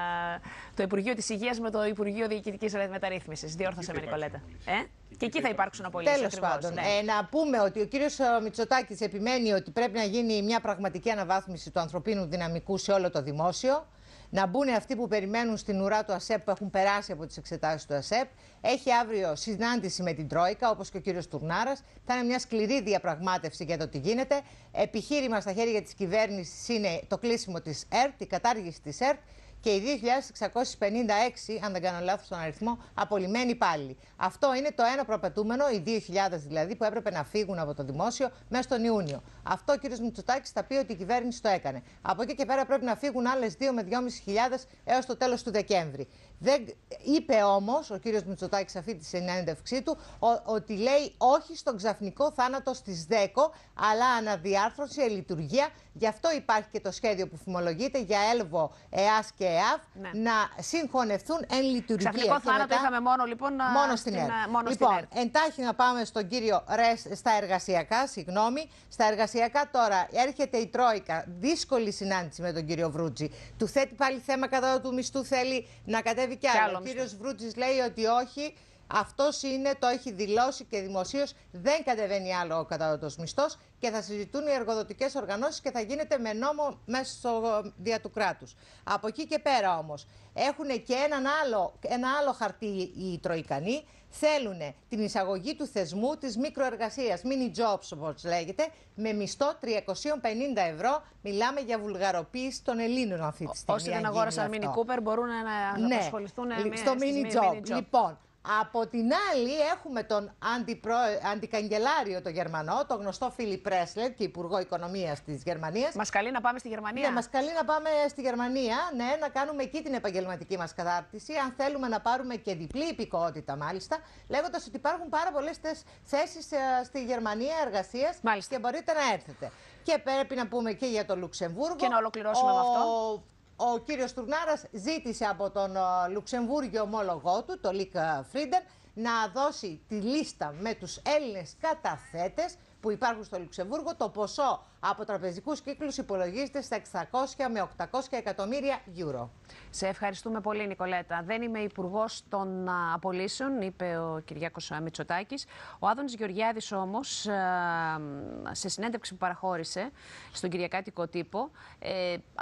το Υπουργείο της Υγείας με το Υπουργείο Διοικητικής Μεταρρύθμισης. Διόρθωσε με, Νικολέτα. Ε? Και εκεί θα υπάρξουν απολύσεις. Τέλος πάντων, ναι. ε, να πούμε ότι ο κύριος Μητσοτάκης επιμένει ότι πρέπει να γίνει μια πραγματική αναβάθμιση του ανθρωπίνου δυναμικού σε όλο το δημόσιο. Να μπουν αυτοί που περιμένουν στην ουρά του ΑΣΕΠ, που έχουν περάσει από τις εξετάσεις του ΑΣΕΠ. Έχει αύριο συνάντηση με την Τρόικα, όπως και ο κύριος Τουρνάρας. Θα είναι μια σκληρή διαπραγμάτευση για το τι γίνεται. Επιχείρημα στα χέρια της κυβέρνησης είναι το κλείσιμο της ΕΡΤ, η κατάργηση της ΕΡΤ και οι δύο χιλιάδες εξακόσιοι πενήντα έξι, αν δεν κάνω λάθος τον αριθμό, απολυμμένοι πάλι. Αυτό είναι το ένα προπετούμενο, οι δύο χιλιάδες δηλαδή, που έπρεπε να φύγουν από το δημόσιο μέσα στον Ιούνιο. Αυτό ο κ. Μητσοτάκης θα πει ότι η κυβέρνηση το έκανε. Από εκεί και πέρα πρέπει να φύγουν άλλες δύο με δυόμισι χιλιάδες έως το τέλος του Δεκέμβρη. Δεν... Είπε όμως ο κ. Μητσοτάκης αυτή τη συνέντευξή του ο... ότι λέει όχι στον ξαφνικό θάνατο στις ΔΕΚΟ, αλλά αναδιάρθρωση, λειτουργία. Γι' αυτό υπάρχει και το σχέδιο που φημολογείται για ΕΛΒΟ, ΕΑΣ και ΕΑΒ, ναι, να συγχωνευτούν εν λειτουργία. Ξαφνικό θάνατο μετά... είχαμε μόνο λοιπόν, μόνο στην ΕΡΤ. Λοιπόν, στην εντάχει να πάμε στον κύριο Ρες στα εργασιακά, συγγνώμη. Στα εργασιακά τώρα έρχεται η Τρόικα, δύσκολη συνάντηση με τον κύριο Βρούτζη. Του θέτει πάλι θέμα κατά του μισθού, θέλει να κατέβει κι άλλο. Ο κύριος Βρούτζης λέει ότι όχι. Αυτός είναι, το έχει δηλώσει και δημοσίως, δεν κατεβαίνει άλλο ο κατώτατος μισθός και θα συζητούν οι εργοδοτικές οργανώσεις και θα γίνεται με νόμο μέσα στο δια του κράτους. Από εκεί και πέρα όμως έχουν και έναν άλλο, ένα άλλο χαρτί οι Τροικανοί. Θέλουν την εισαγωγή του θεσμού της μικροεργασίας, mini jobs όπως λέγεται, με μισθό τριακόσια πενήντα ευρώ. Μιλάμε για βουλγαροποίηση των Ελλήνων αυτή τη στιγμή. Όσοι δεν αγόρασαν Mini Cooper μπορούν να, ναι, απασχοληθούν στο mini job. mini job. Λοιπόν, από την άλλη έχουμε τον αντιπρο... αντικαγκελάριο το Γερμανό, το γνωστό Φίλιπ Ρέσλερ και Υπουργό Οικονομίας της Γερμανίας. Μας καλεί να πάμε στη Γερμανία. Ναι, μας καλεί να πάμε στη Γερμανία, ναι, να κάνουμε εκεί την επαγγελματική μας κατάρτιση, αν θέλουμε να πάρουμε και διπλή υπηκότητα μάλιστα, λέγοντας ότι υπάρχουν πάρα πολλές θέσεις στη Γερμανία εργασίας και μπορείτε να έρθετε. Και πρέπει να πούμε και για το Λουξεμβούργο. Και να ολοκληρώσουμε ο... με αυτό. Ο κύριος Τουρνάρας ζήτησε από τον Λουξεμβούργιο ομόλογό του, το Λικ Φρίντεν, να δώσει τη λίστα με τους Έλληνες καταθέτες που υπάρχουν στο Λουξεμβούργο. Το ποσό από τραπεζικούς κύκλους υπολογίζεται στα εξακόσια με οκτακόσια εκατομμύρια ευρώ. Σε ευχαριστούμε πολύ, Νικολέτα. Δεν είμαι υπουργός των απολύσεων, είπε ο Κυριάκος Μητσοτάκης. Ο Άδωνης Γεωργιάδης όμως, σε συνέντευξη που παραχώρησε στον Κυριακάτικο Τύπο,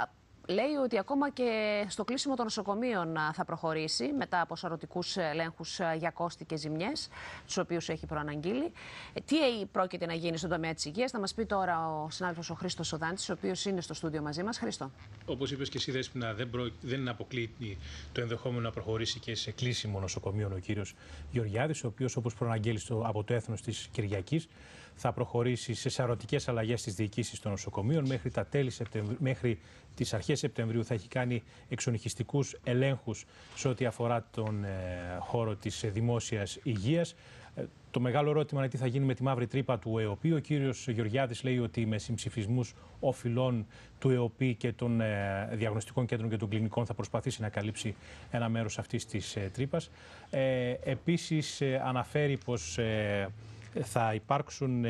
λέει ότι ακόμα και στο κλείσιμο των νοσοκομείων θα προχωρήσει μετά από σαρωτικούς ελέγχους για κόστη και ζημιές, τους οποίους έχει προαναγγείλει. Τι πρόκειται να γίνει στον τομέα της υγείας, θα μας πει τώρα ο συνάδελφος ο Χρήστος Σοδάντης, ο οποίος είναι στο στούντιο μαζί μας. Χριστό. Όπως είπες και εσύ, Δέσποινα, δεν, προ... δεν αποκλείει το ενδεχόμενο να προχωρήσει και σε κλείσιμο νοσοκομείων ο κύριος Γεωργιάδης, ο οποίος, όπως προαναγγέλει από το έθνος της Κυριακής, θα προχωρήσει σε σαρωτικές αλλαγές στις διοικήσεις των νοσοκομείων. Μέχρι, τα τέλη Σεπτεμβρίου, μέχρι τις αρχές Σεπτεμβρίου θα έχει κάνει εξονυχιστικούς ελέγχους σε ό,τι αφορά τον ε, χώρο της ε, δημόσιας υγείας. Ε, το μεγάλο ερώτημα είναι τι θα γίνει με τη μαύρη τρύπα του ΕΟΠΗ. Ο κύριος Γεωργιάδης λέει ότι με συμψηφισμούς οφειλών του ΕΟΠΗ και των ε, διαγνωστικών κέντρων και των κλινικών θα προσπαθήσει να καλύψει ένα μέρος αυτής της ε, τρύπας. Ε, επίσης ε, αναφέρει πως ε, θα υπάρξουν,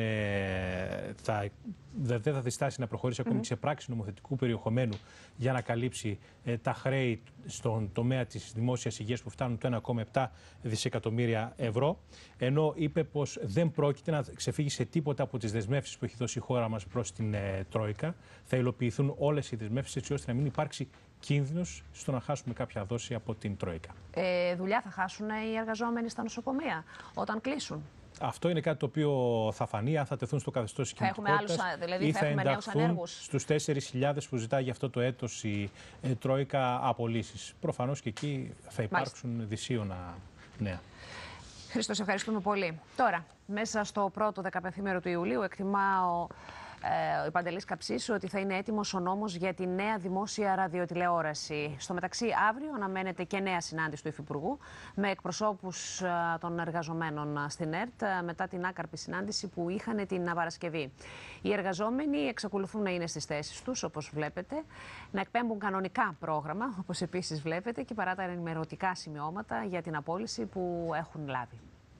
ε, θα, δεν θα διστάσει να προχωρήσει ακόμη mm-hmm. σε πράξη νομοθετικού περιεχομένου για να καλύψει ε, τα χρέη στον τομέα της δημόσιας υγείας που φτάνουν το ένα κόμμα επτά δισεκατομμύρια ευρώ, ενώ είπε πως δεν πρόκειται να ξεφύγει σε τίποτα από τις δεσμεύσεις που έχει δώσει η χώρα μας προς την ε, Τρόικα. Θα υλοποιηθούν όλες οι δεσμεύσεις έτσι ώστε να μην υπάρξει κίνδυνος στο να χάσουμε κάποια δόση από την Τρόικα. Ε, δουλειά θα χάσουν οι εργαζόμενοι στα νοσοκομεία όταν κλείσουν. Αυτό είναι κάτι το οποίο θα φανεί αν θα τεθούν στο καθεστώς της κινητικότητας δηλαδή ή θα θα έχουμε ενταχθούν στους τέσσερις χιλιάδες που ζητάει για αυτό το έτος η ε, Τρόικα απολύσεις. Προφανώς και εκεί θα υπάρξουν δυσίωνα νέα. Χρήστο, σε ευχαριστούμε πολύ. Τώρα, μέσα στο πρώτο δεκαπενθήμερο του Ιουλίου εκτιμά ο Ε, ο Παντελής Καψής ότι θα είναι έτοιμος ο νόμος για τη νέα δημόσια ραδιοτηλεόραση. Στο μεταξύ, αύριο αναμένεται και νέα συνάντηση του Υφυπουργού με εκπροσώπους ε, των εργαζομένων στην ΕΡΤ ε, μετά την άκαρπη συνάντηση που είχαν την Παρασκευή. Οι εργαζόμενοι εξακολουθούν να είναι στις θέσεις τους, όπως βλέπετε, να εκπέμπουν κανονικά πρόγραμμα, όπως επίσης βλέπετε, και παρά τα ενημερωτικά σημειώματα για την απόλυση που έχουν λάβει.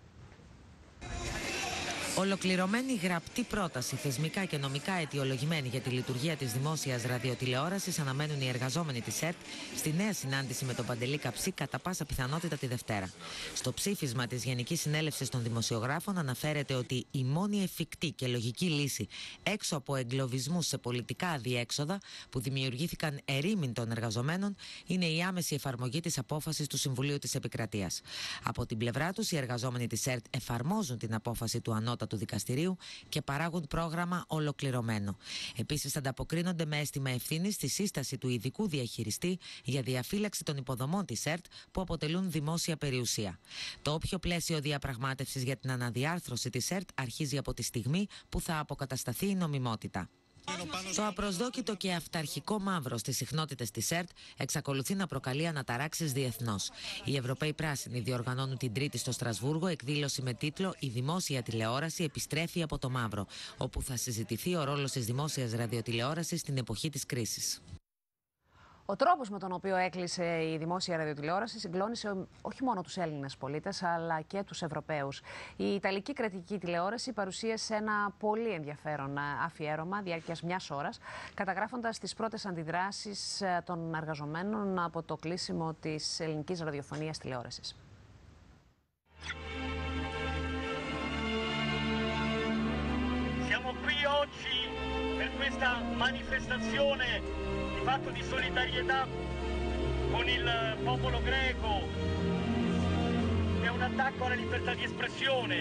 Ολοκληρωμένη γραπτή πρόταση, θεσμικά και νομικά αιτιολογημένη για τη λειτουργία της δημόσιας ραδιοτηλεόρασης, αναμένουν οι εργαζόμενοι της ΕΡΤ στη νέα συνάντηση με τον Παντελή Καψή, κατά πάσα πιθανότητα τη Δευτέρα. Στο ψήφισμα της Γενικής Συνέλευσης των Δημοσιογράφων αναφέρεται ότι η μόνη εφικτή και λογική λύση έξω από εγκλωβισμούς σε πολιτικά αδιέξοδα που δημιουργήθηκαν ερήμην των εργαζομένων είναι η άμεση εφαρμογή της απόφασης του Συμβουλίου της Επικρατείας. Από την πλευρά τους, οι εργαζόμενοι της ΕΡΤ εφαρμόζουν την απόφαση του ανώτατου του δικαστηρίου και παράγουν πρόγραμμα ολοκληρωμένο. Επίσης, ανταποκρίνονται με αίσθημα ευθύνης στη σύσταση του ειδικού διαχειριστή για διαφύλαξη των υποδομών της ΕΡΤ που αποτελούν δημόσια περιουσία. Το όποιο πλαίσιο διαπραγμάτευσης για την αναδιάρθρωση της ΕΡΤ αρχίζει από τη στιγμή που θα αποκατασταθεί η νομιμότητα. Το απροσδόκητο και αυταρχικό μαύρο στις συχνότητες της ΕΡΤ εξακολουθεί να προκαλεί αναταράξεις διεθνώς. Οι Ευρωπαίοι Πράσινοι διοργανώνουν την Τρίτη στο Στρασβούργο εκδήλωση με τίτλο «Η δημόσια τηλεόραση επιστρέφει από το μαύρο», όπου θα συζητηθεί ο ρόλος της δημόσιας ραδιοτηλεόρασης στην εποχή της κρίσης. Ο τρόπος με τον οποίο έκλεισε η δημόσια ραδιοτηλεόραση συγκλώνησε όχι μόνο τους Έλληνες πολίτες, αλλά και τους Ευρωπαίους. Η Ιταλική κρατική τηλεόραση παρουσίασε ένα πολύ ενδιαφέρον αφιέρωμα διάρκειας μιας ώρας, καταγράφοντας τις πρώτες αντιδράσεις των εργαζομένων από το κλείσιμο της ελληνικής ραδιοφωνίας τηλεόρασης. Siamo qui oggi per questa manifestazione di fatto di solidarietà con il popolo greco, che è un attacco alla libertà di espressione.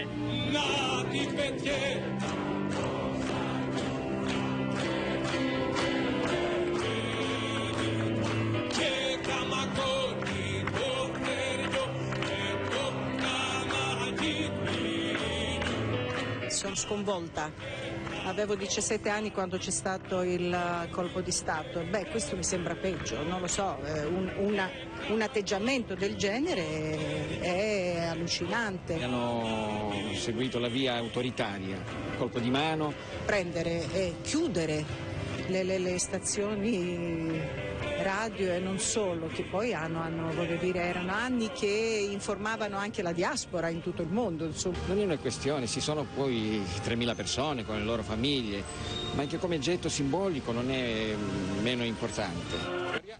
Sono sconvolta. Avevo diciassette anni quando c'è stato il colpo di Stato. Beh, questo mi sembra peggio, non lo so, un, una, un atteggiamento del genere è allucinante. Hanno seguito la via autoritaria, colpo di mano. Prendere e chiudere le, le, le stazioni radio e non solo, che poi hanno, hanno, voglio dire, erano anni che informavano anche la diaspora in tutto il mondo. Insomma. Non è una questione, ci sono poi tremila persone con le loro famiglie, ma anche come getto simbolico non è meno importante.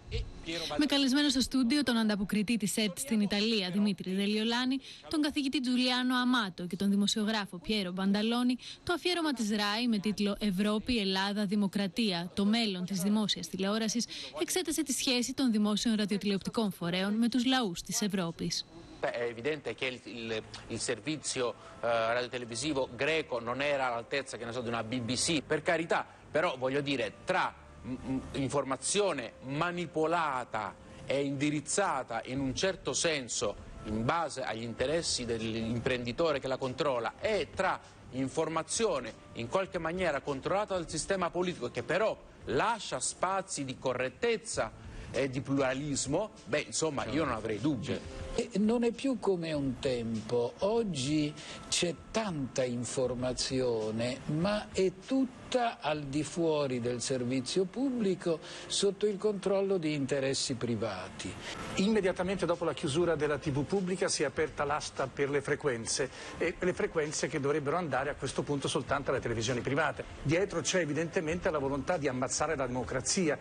Με καλεσμένο στο στούντιο τον ανταποκριτή της ΕΡΤ στην Ιταλία, Δημήτρη Δελιολάνη, τον καθηγητή Τζουλιάνο Αμάτο και τον δημοσιογράφο Πιέρο Μπανταλόνι, το αφιέρωμα της ΡΑΗ με τίτλο «Ευρώπη, Ελλάδα, Δημοκρατία. Το μέλλον της δημόσιας τηλεόρασης» εξέτασε τη σχέση των δημόσιων ραδιοτηλεοπτικών φορέων με τους λαούς της Ευρώπης. È evidente che il, il, il servizio eh, radiotelevisivo greco non era all'altezza, che ne so, di una B B C, per carità, però voglio dire, tra m, informazione manipolata e indirizzata in un certo senso in base agli interessi dell'imprenditore che la controlla e tra informazione in qualche maniera controllata dal sistema politico che però lascia spazi di correttezza e di pluralismo, beh, insomma, io non avrei dubbi. E non è più come un tempo, oggi c'è tanta informazione, ma è tutta al di fuori del servizio pubblico sotto il controllo di interessi privati. Immediatamente dopo la chiusura della tivù pubblica si è aperta l'asta per le frequenze, e le frequenze che dovrebbero andare a questo punto soltanto alle televisioni private. Dietro c'è evidentemente la volontà di ammazzare la democrazia.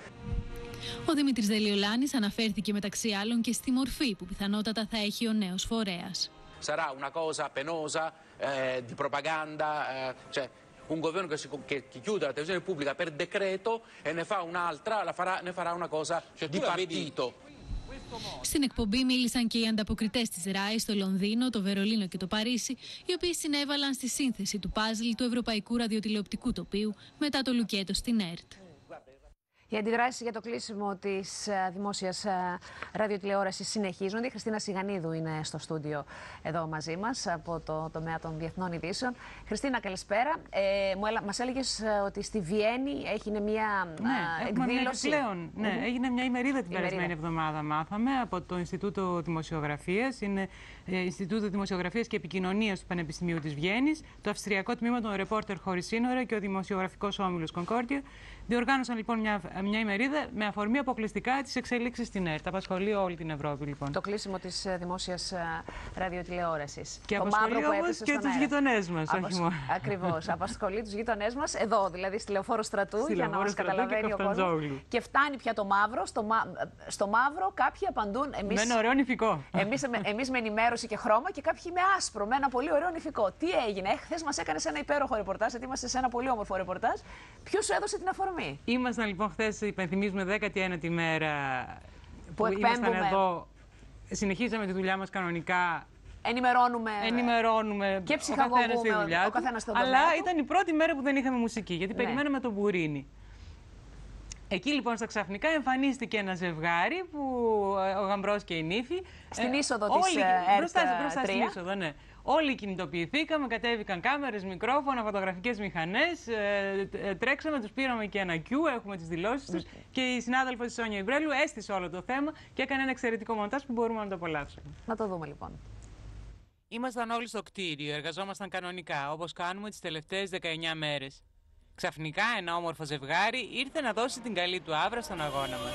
Ο Δημήτρης Δελιολάνης αναφέρθηκε μεταξύ άλλων και στη μορφή που πιθανότατα θα έχει ο νέος φορέας. Sarà una cosa penosa, eh, di propaganda, eh, cioè un governo che, si, che, che chiude la televisione pubblica per decreto e ne fa un'altra, la farà, ne farà una cosa cioè, di partito. Στην εκπομπή μίλησαν και οι ανταποκριτές της ΡΑΗ στο Λονδίνο, το Βερολίνο και το Παρίσι, οι οποίοι συνέβαλαν στη σύνθεση του παζλ του ευρωπαϊκού ραδιοτηλεοπτικού τοπίου μετά το λουκέτο στην ΕΡΤ. Οι αντιδράσεις για το κλείσιμο της δημόσιας ραδιοτηλεόρασης συνεχίζονται. Η Χριστίνα Σιγανίδου είναι στο στούντιο εδώ μαζί μας από το τομέα των διεθνών ειδήσεων. Χριστίνα, καλησπέρα. Ε, μας έλεγες ότι στη Βιέννη έγινε μια ναι, εκδήλωση. Μια επιπλέον, ναι, mm-hmm. έγινε μια ημερίδα την περασμένη ημερίδα. εβδομάδα, μάθαμε, από το Ινστιτούτο Δημοσιογραφίας. Είναι ε, Ινστιτούτο Δημοσιογραφίας και Επικοινωνίας του Πανεπιστημίου της Βιέννης, το Αυστριακό Τμήμα των Ρεπόρτερ Χωρίς Σύνορα και ο Δημοσιογραφικός Όμιλος Κονκόρντια. Διοργάνωσαν λοιπόν μια, μια ημερίδα με αφορμή αποκλειστικά τις εξελίξεις στην ΕΡΤ. Απασχολεί όλη την Ευρώπη λοιπόν. Το κλείσιμο της δημόσιας ραδιοτηλεόρασης. Και το απασχολεί όμως και τους γειτονές μας. Απασ... Ακριβώς. Απασχολεί τους γειτονές μας εδώ, δηλαδή στη Λεωφόρο Στρατού, στη για Λεωφόρο να μας καταλαβαίνει ο κόσμος. Και φτάνει πια το μαύρο. Στο, μα... στο μαύρο κάποιοι απαντούν. Εμείς... Με ένα ωραίο νηφικό. Εμείς, εμείς με ενημέρωση και χρώμα και κάποιοι με άσπρο, με ένα πολύ ωραίο νηφικό. Τι έγινε, χθες μας έκανες ένα υπέροχο ρεπορτάζ, γιατί είμαστε σε ένα πολύ όμορφο ρεπορτάζ. Ποιος σου έδωσε την αφορμή? Ήμασταν λοιπόν χθες, υπενθυμίζουμε, δέκατη ένατη μέρα που, που ήμασταν εδώ. Συνεχίζαμε τη δουλειά μας κανονικά. Ενημερώνουμε, Ενημερώνουμε και ψυχαγωγούμε ο καθένας, δουλειά ο καθένας στον αλλά τομέα ήταν η πρώτη μέρα που δεν είχαμε μουσική, γιατί ναι. περιμέναμε τον Μπουρίνι. Εκεί λοιπόν στα ξαφνικά εμφανίστηκε ένα ζευγάρι που ο γαμπρός και η νύφη. Στην είσοδο ε, της ΕΡΤ μπροστά, μπροστά στην είσοδο, ναι. Όλοι κινητοποιηθήκαμε, κατέβηκαν κάμερες, μικρόφωνα, φωτογραφικές μηχανές, ε, ε, τρέξαμε, τους πήραμε και ένα κιου, έχουμε τις δηλώσεις τους και η συνάδελφος της Σόνια Ιμπρέλου έστησε όλο το θέμα και έκανε ένα εξαιρετικό μοντάζ που μπορούμε να το απολαύσουμε. Να το δούμε λοιπόν. Ήμασταν όλοι στο κτίριο, εργαζόμασταν κανονικά, όπως κάνουμε τις τελευταίες δεκαεννιά μέρες. Ξαφνικά ένα όμορφο ζευγάρι ήρθε να δώσει την καλή του άβρα στον αγώνα μας.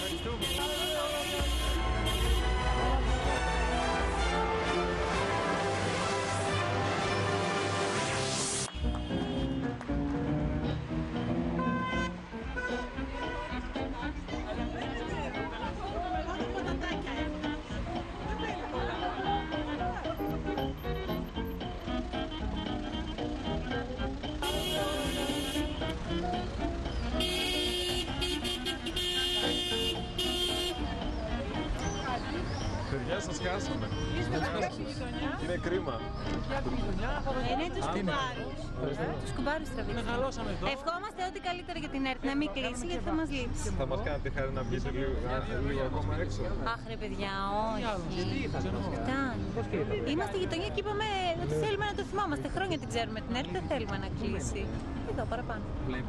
Παιδιά, σας χάσαμε. Είναι κρίμα. Είναι τους κουμπάρους. Τους κουμπάρους τραβήξαμε. Μεγαλώσαμε εδώ. Ευχόμαστε ό,τι καλύτερα για την ΕΡΤ, να μην κλείσει γιατί θα μας λείψει. Θα μας κάνετε χάρη να βγείτε λίγο, λίγο ακόμα έξω. Αχ ρε παιδιά, όχι. Φτάνει. Είμαστε γειτονιά και είπαμε ότι θέλουμε να το θυμάμαστε. Χρόνια την ξέρουμε την ΕΡΤ, δεν θέλουμε να κλείσει. Εδώ παραπάνω.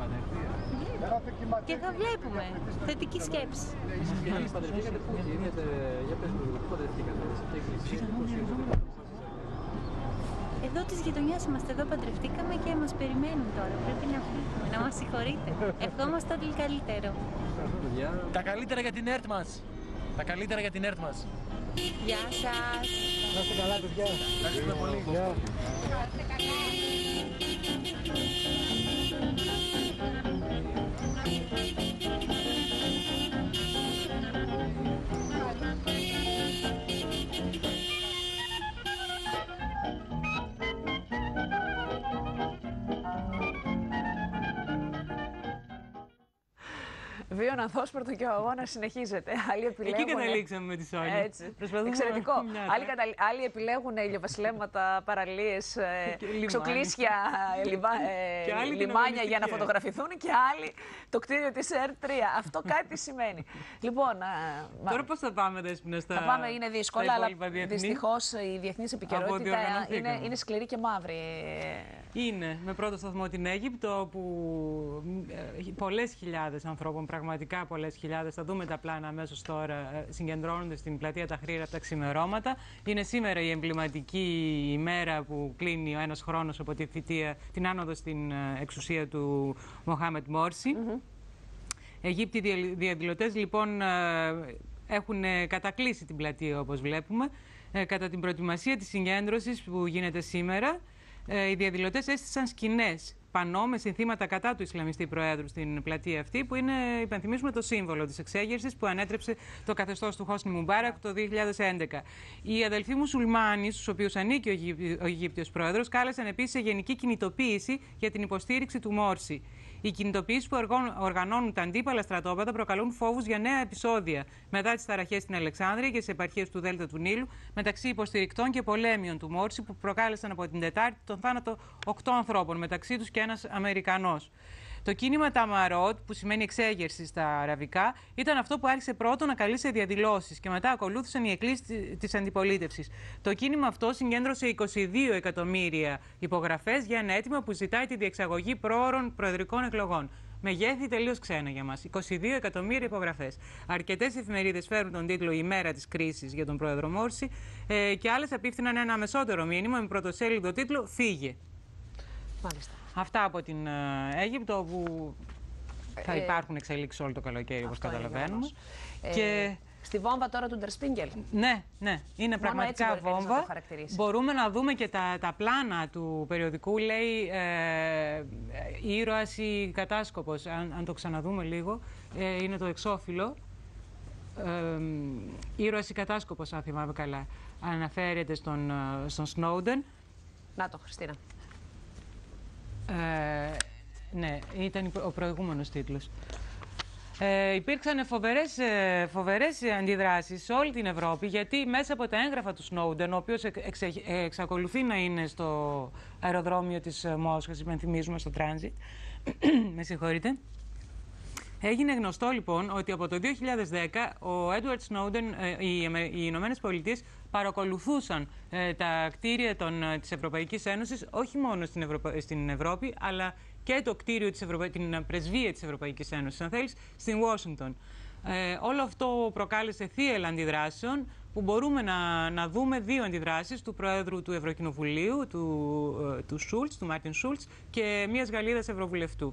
Και θα βλέπουμε. Θετική σκέψη. Εδώ της γειτονιάς είμαστε, εδώ παντρευτήκαμε και μας περιμένουν τώρα. Πρέπει να φύγουμε, να μας συγχωρείτε. Ευχόμαστε ό,τι καλύτερο. Τα καλύτερα για την ΕΡΤ μας. Τα καλύτερα για την ΕΡΤ μας. Γεια σας. Να είστε καλά, παιδιά. Ευχαριστούμε πολύ. Βίων Ανθόσπορτο και ο αγώνας συνεχίζεται. Άλλοι επιλέγουν... Εκεί καταλήξαμε με τη Σόνια. Έτσι. Εξαιρετικό. Άλλοι, κατα... Άλλοι επιλέγουν ηλιοβασιλέματα, παραλίες, ξοκλήσια, λιβα... ε, λιμάνια για να φωτογραφηθούν και άλλοι το κτίριο της ΕΡΤ τρία. Αυτό κάτι σημαίνει. Λοιπόν, τώρα πώς θα πάμε, Δέσποινα, στα... Θα πάμε, είναι δύσκολα, αλλά δυστυχώς η διεθνής επικαιρότητα είναι, είναι σκληρή και μαύρη. Είναι, με πρώτο σταθμό την Αίγυπτο, όπου πολλές χιλιάδες ανθρώπων, πραγματικά πολλές χιλιάδες, θα δούμε τα πλάνα αμέσως τώρα, συγκεντρώνονται στην πλατεία Ταχρήρ από τα ξημερώματα. Είναι σήμερα η εμβληματική ημέρα που κλείνει ο ένας χρόνος από τη θητεία, την άνοδο στην εξουσία του Μοχάμετ Μόρσι. Mm-hmm. Αιγύπτιοι διαδηλωτές λοιπόν έχουν κατακλείσει την πλατεία, όπως βλέπουμε. Κατά την προετοιμασία της συγκέντρωσης που γίνεται σήμερα, οι διαδηλωτές έστησαν σκηνές πανό με συνθήματα κατά του Ισλαμιστή Προέδρου στην πλατεία αυτή, που είναι, υπενθυμίζουμε, το σύμβολο της εξέγερσης που ανέτρεψε το καθεστώς του Χόσνι Μουμπάρακ το δύο χιλιάδες έντεκα. Οι αδελφοί μουσουλμάνοι, στους οποίους ανήκει ο Αιγύπτιος Πρόεδρος, κάλεσαν επίσης σε γενική κινητοποίηση για την υποστήριξη του Μόρσι. Οι κινητοποιήσεις που οργανώνουν τα αντίπαλα στρατόπεδα προκαλούν φόβους για νέα επεισόδια μετά τις ταραχές στην Αλεξάνδρεια και στις επαρχίες του Δέλτα του Νείλου μεταξύ υποστηρικτών και πολέμιων του Μόρσι, που προκάλεσαν από την Τετάρτη τον θάνατο οκτώ ανθρώπων, μεταξύ τους και ένας Αμερικανός. Το κίνημα Ταμαρότ, που σημαίνει εξέγερση στα αραβικά, ήταν αυτό που άρχισε πρώτο να καλεί σε διαδηλώσεις και μετά ακολούθησαν οι εκκλήσεις της αντιπολίτευσης. Το κίνημα αυτό συγκέντρωσε είκοσι δύο εκατομμύρια υπογραφές για ένα αίτημα που ζητάει τη διεξαγωγή πρόωρων προεδρικών εκλογών. Μεγέθη τελείως ξένα για μας. είκοσι δύο εκατομμύρια υπογραφές. Αρκετές εφημερίδες φέρουν τον τίτλο «Η μέρα της κρίσης» για τον πρόεδρο Μόρσι ε, και άλλες απίφθηναν ένα αμεσότερο μήνυμα με πρωτοσέλιδο τίτλο «Φύγε». Μάλιστα. Αυτά από την Αίγυπτο, όπου θα υπάρχουν εξελίξεις όλο το καλοκαίρι, όπως καταλαβαίνουμε. Ε, και... Στη βόμβα τώρα του Ντερ Σπίγκελ. Ναι, ναι, είναι μόνο πραγματικά βόμβα. Μπορούμε να δούμε και τα, τα πλάνα του περιοδικού. Λέει ε, ήρωας ή κατάσκοπος. Αν, αν το ξαναδούμε λίγο, ε, είναι το εξώφυλλο. Ε, ήρωας ή κατάσκοπος, αν θυμάμαι καλά. Αναφέρεται στον, στον Σνόουντεν. Να το, Χριστίνα. Ε, ναι, ήταν ο προηγούμενος τίτλος. Ε, υπήρξαν φοβερές, φοβερές αντιδράσεις σε όλη την Ευρώπη, γιατί μέσα από τα έγγραφα του Σνόουντεν, ο οποίος εξ, εξ, εξακολουθεί να είναι στο αεροδρόμιο της Μόσχας, υπενθυμίζουμε, στο τράνζιτ, με συγχωρείτε, έγινε γνωστό λοιπόν ότι από το δύο χιλιάδες δέκα ο Έντουαρντ Σνόουντεν, οι, οι Ηνωμένες Πολιτείες παρακολουθούσαν ε, τα κτίρια των, της Ευρωπαϊκής Ένωσης, όχι μόνο στην, Ευρωπα... στην Ευρώπη, αλλά και το κτίριο της Ευρωπα... την πρεσβεία της Ευρωπαϊκής Ένωσης, αν θέλεις, στην Ουάσιγκτον. Ε, όλο αυτό προκάλεσε θύελλα αντιδράσεων, που μπορούμε να, να δούμε δύο αντιδράσεις του Προέδρου του Ευρωκοινοβουλίου, του, του Σούλτς, του Μάρτιν Σούλτς, και μιας Γαλλίδας Ευρωβουλευτού.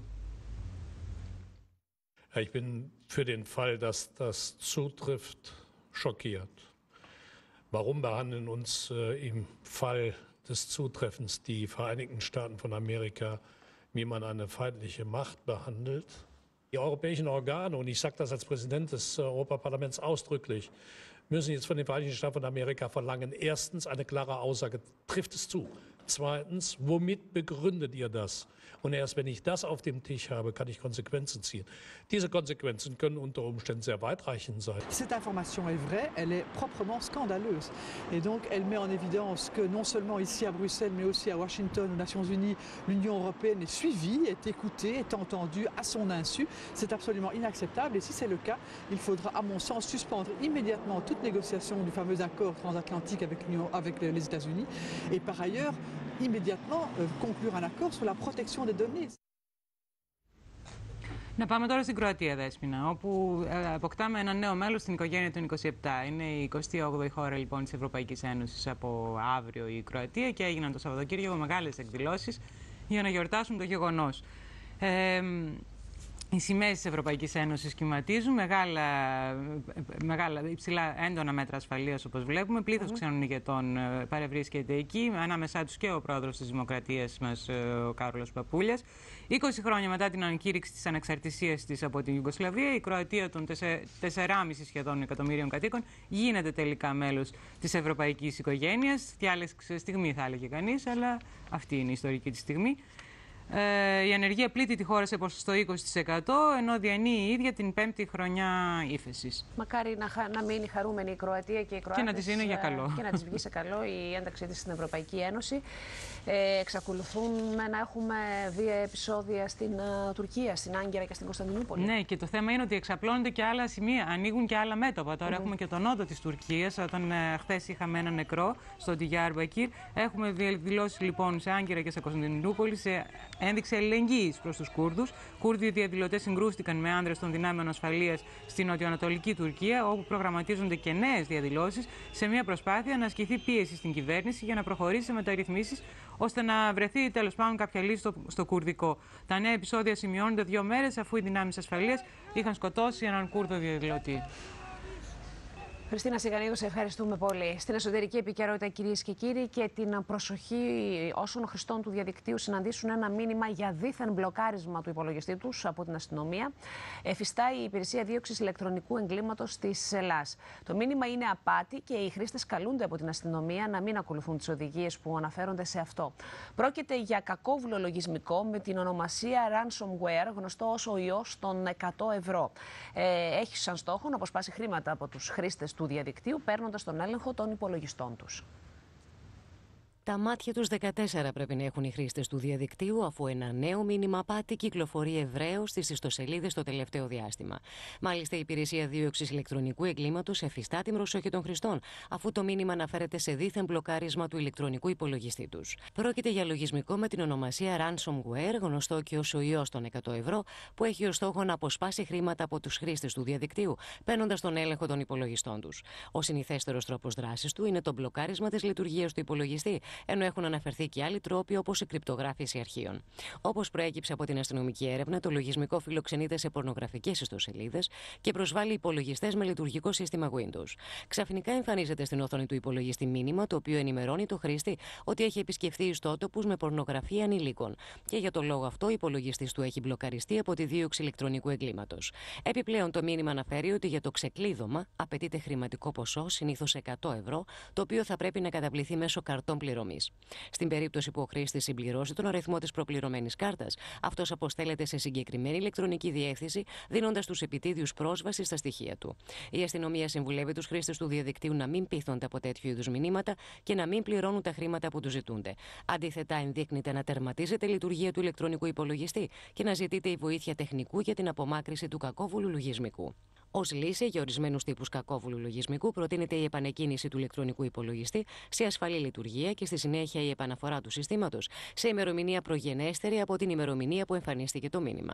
Ich bin für den Fall, dass das zutrifft, schockiert. Warum behandeln uns äh, im Fall des Zutreffens die Vereinigten Staaten von Amerika, wie man eine feindliche Macht behandelt? Die europäischen Organe, und ich sage das als Präsident des Europaparlaments ausdrücklich, müssen jetzt von den Vereinigten Staaten von Amerika verlangen, erstens eine klare Aussage, trifft es zu? Zweitens, womit begründet ihr das? Und erst wenn ich das auf dem Tisch habe, kann ich Konsequenzen ziehen. Diese Konsequenzen können unter Umständen sehr weitreichend sein. Cette information est vraie, elle est proprement scandaleuse. Et donc, elle met en évidence que non seulement ici à Bruxelles, mais aussi à Washington, aux Nations Unies, l'Union européenne est suivie, est écoutée, est entendue à son insu. C'est absolument inacceptable. Et si c'est le cas, il faudra, à mon sens, suspendre immédiatement toute négociation du fameux accord transatlantique avec, avec les États-Unis. Et par ailleurs, immédiatement euh, conclure un accord sur la protection des données. Να πάμε τώρα στην Κροατία, Δέσποινα, όπου αποκτάμε ένα νέο μέλος στην οικογένεια των είκοσι επτά. Είναι η εικοστή όγδοη χώρα λοιπόν της Ευρωπαϊκής Ένωσης από αύριο η Κροατία, και έγιναν το Σαββατοκύριακο μεγάλες εκδηλώσεις για να γιορτάσουν το γεγονός. Ε, Οι σημαίες της Ευρωπαϊκής Ένωσης σχηματίζουν μεγάλα, μεγάλα, υψηλά έντονα μέτρα ασφαλείας, όπως βλέπουμε. Πλήθος mm-hmm. ξένων ηγετών παρευρίσκεται εκεί, ανάμεσά τους και ο πρόεδρος της Δημοκρατίας μας, ο Κάρολος Παπούλιας. είκοσι χρόνια μετά την ανακήρυξη της ανεξαρτησίας της από την Ιουγκοσλαβία, η Κροατία των τέσσερα κόμμα πέντε σχεδόν εκατομμύριων κατοίκων γίνεται τελικά μέλος της ευρωπαϊκής οικογένειας. Διάλεξη στιγμή, θα έλεγε κανείς, αλλά αυτή είναι η ιστορική της στιγμή. Ε, η ανεργία πλήττει τη χώρα σε ποσοστό είκοσι τοις εκατό, ενώ διανύει η ίδια την πέμπτη χρονιά ύφεσης. Μακάρι να, να μείνει χαρούμενη η Κροατία και οι Κροάτες. Και να της είναι για καλό. Και να της βγει σε καλό η ένταξή της στην Ευρωπαϊκή Ένωση. Ε, εξακολουθούν να έχουμε βία επεισόδια στην uh, Τουρκία, στην Άγκυρα και στην Κωνσταντινούπολη. Ναι, και το θέμα είναι ότι εξαπλώνονται και άλλα σημεία, ανοίγουν και άλλα μέτωπα. Τώρα mm-hmm. έχουμε και τον νότο της Τουρκίας, όταν uh, χθες είχαμε ένα νεκρό στο Ντιγιάρμπακυρ. Έχουμε δηλώσει λοιπόν σε Άγκυρα και σε Κωνσταντινούπολη σε ένδειξη αλληλεγγύης προς τους Κούρδους. Κούρδοι διαδηλωτές συγκρούστηκαν με άνδρες των δυνάμεων ασφαλείας στην νοτιοανατολική Τουρκία, όπου προγραμματίζονται και νέες διαδηλώσεις σε μια προσπάθεια να ασκηθεί πίεση στην κυβέρνηση για να προχωρήσει σε μεταρρυθμίσεις, ώστε να βρεθεί τέλος πάντων κάποια λύση στο, στο κουρδικό. Τα νέα επεισόδια σημειώνονται δύο μέρες αφού οι δυνάμεις ασφαλείας είχαν σκοτώσει έναν Κούρδο διαδηλωτή. Χριστίνα Σιγανίδου, σε ευχαριστούμε πολύ. Στην εσωτερική επικαιρότητα, κυρίες και κύριοι, και την προσοχή όσων χρηστών του διαδικτύου συναντήσουν ένα μήνυμα για δίθεν μπλοκάρισμα του υπολογιστή τους από την αστυνομία, εφιστά η Υπηρεσία Δίωξης Ηλεκτρονικού Εγκλήματος της Ελλάς. Το μήνυμα είναι απάτη και οι χρήστες καλούνται από την αστυνομία να μην ακολουθούν τις οδηγίες που αναφέρονται σε αυτό. Πρόκειται για κακόβουλο λογισμικό με την ονομασία ransomware, γνωστό ως ο ιός των εκατό ευρώ. Ε, έχει σαν στόχο να αποσπάσει χρήματα από τους χρήστες του διαδικτύου, παίρνοντας τον έλεγχο των υπολογιστών τους. Τα μάτια τους δεκατέσσερα πρέπει να έχουν οι χρήστες του διαδικτύου, αφού ένα νέο μήνυμα απάτη κυκλοφορεί ευρέως στις ιστοσελίδες το τελευταίο διάστημα. Μάλιστα, η Υπηρεσία Δίωξης Ηλεκτρονικού Εγκλήματος εφιστά την προσοχή των χρηστών, αφού το μήνυμα αναφέρεται σε δίθεν μπλοκάρισμα του ηλεκτρονικού υπολογιστή τους. Πρόκειται για λογισμικό με την ονομασία ransomware, γνωστό και ως ο ιός των εκατό ευρώ, που έχει ως στόχο να αποσπάσει χρήματα από τους χρήστες του διαδικτύου, παίρνοντας τον έλεγχο των υπολογιστών τους. Ο συνηθέστερος τρόπος δράσης του είναι το μπλοκάρισμα της λειτουργίας του υπολογιστή, ενώ έχουν αναφερθεί και άλλοι τρόποι όπως η κρυπτογράφηση αρχείων. Όπως προέκυψε από την αστυνομική έρευνα, το λογισμικό φιλοξενείται σε πορνογραφικές ιστοσελίδες και προσβάλλει υπολογιστές με λειτουργικό σύστημα Windows. Ξαφνικά εμφανίζεται στην οθόνη του υπολογιστή μήνυμα, το οποίο ενημερώνει το χρήστη ότι έχει επισκεφθεί ιστότοπους με πορνογραφία ανηλίκων. Και για τον λόγο αυτό, ο υπολογιστής του έχει μπλοκαριστεί από τη δίωξη ηλεκτρονικού εγκλήματος. Επιπλέον, το μήνυμα αναφέρει ότι για το ξεκλείδωμα απαιτείται χρηματικό ποσό, συνήθως εκατό ευρώ, το οποίο θα πρέπει να καταβληθεί μέσω καρτών πληρωμής. Στην περίπτωση που ο χρήστης συμπληρώσει τον αριθμό της προπληρωμένης κάρτας, αυτός αποστέλλεται σε συγκεκριμένη ηλεκτρονική διεύθυνση, δίνοντας στους επιτίδιους πρόσβαση στα στοιχεία του. Η αστυνομία συμβουλεύει τους χρήστες του διαδικτύου να μην πείθονται από τέτοιου είδους μηνύματα και να μην πληρώνουν τα χρήματα που τους ζητούνται. Αντίθετα, ενδείκνυται να τερματίζεται η λειτουργία του ηλεκτρονικού υπολογιστή και να ζητείται η βοήθεια τεχνικού για την απομάκρυνση του κακόβουλου λογισμικού. Ως λύση για ορισμένους τύπους κακόβουλου λογισμικού, προτείνεται η επανεκκίνηση του ηλεκτρονικού υπολογιστή σε ασφαλή λειτουργία και στη συνέχεια η επαναφορά του συστήματος σε ημερομηνία προγενέστερη από την ημερομηνία που εμφανίστηκε το μήνυμα.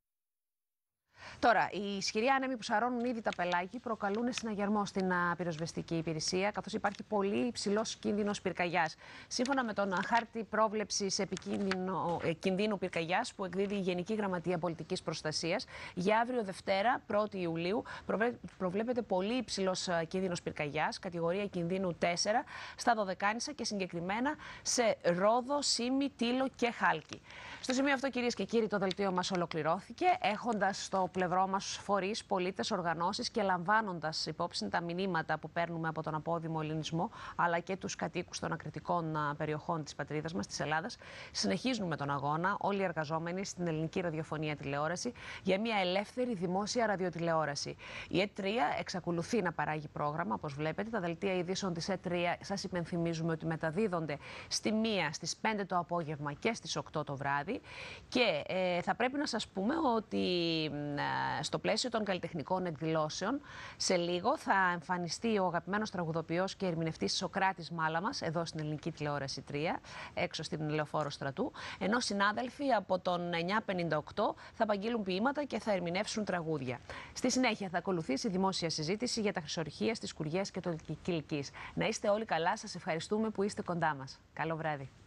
Τώρα, οι ισχυροί άνεμοι που σαρώνουν ήδη τα πελάγη προκαλούν συναγερμό στην πυροσβεστική υπηρεσία, καθώς υπάρχει πολύ υψηλός κίνδυνος πυρκαγιάς. Σύμφωνα με τον χάρτη πρόβλεψης κινδύνου πυρκαγιάς που εκδίδει η Γενική Γραμματεία Πολιτικής Προστασίας, για αύριο Δευτέρα, πρώτη Ιουλίου, προβλέπεται πολύ υψηλός κίνδυνος πυρκαγιάς, κατηγορία κινδύνου τέσσερα, στα Δωδεκάνησα και συγκεκριμένα σε Ρόδο, Σύμη, Τήλο και Χάλκι. Στο σημείο αυτό, κυρίες και κύριοι, το δελτίο μας ολοκληρώθηκε, έχοντας στο πλευρό μας φορείς, πολίτες, οργανώσεις και λαμβάνοντας υπόψη τα μηνύματα που παίρνουμε από τον απόδημο ελληνισμό, αλλά και τους κατοίκους των ακριτικών περιοχών της πατρίδας μας, της Ελλάδας, συνεχίζουμε τον αγώνα, όλοι οι εργαζόμενοι στην ελληνική ραδιοφωνία τηλεόραση, για μια ελεύθερη δημόσια ραδιοτηλεόραση. Η ΕΤ τρία εξακολουθεί να παράγει πρόγραμμα, όπως βλέπετε. Τα δελτία ειδήσεων της ΕΤ τρία, σας υπενθυμίζουμε ότι μεταδίδονται στη μία, στις πέντε το απόγευμα και στις οκτώ το βράδυ. Και ε, θα πρέπει να σας πούμε ότι ε, στο πλαίσιο των καλλιτεχνικών εκδηλώσεων, σε λίγο θα εμφανιστεί ο αγαπημένος τραγουδοποιός και ερμηνευτής Σοκράτης Μάλαμας, εδώ στην ελληνική τηλεόραση τρία, έξω στην Λεωφόρο Στρατού, ενώ συνάδελφοι από τον εννιά πενήντα οκτώ θα απαγγείλουν ποίηματα και θα ερμηνεύσουν τραγούδια. Στη συνέχεια θα ακολουθήσει δημόσια συζήτηση για τα χρυσορυχεία στις Κουριές και το Κιλκής. Να είστε όλοι καλά, σας ευχαριστούμε που είστε κοντά μας. Καλό βράδυ.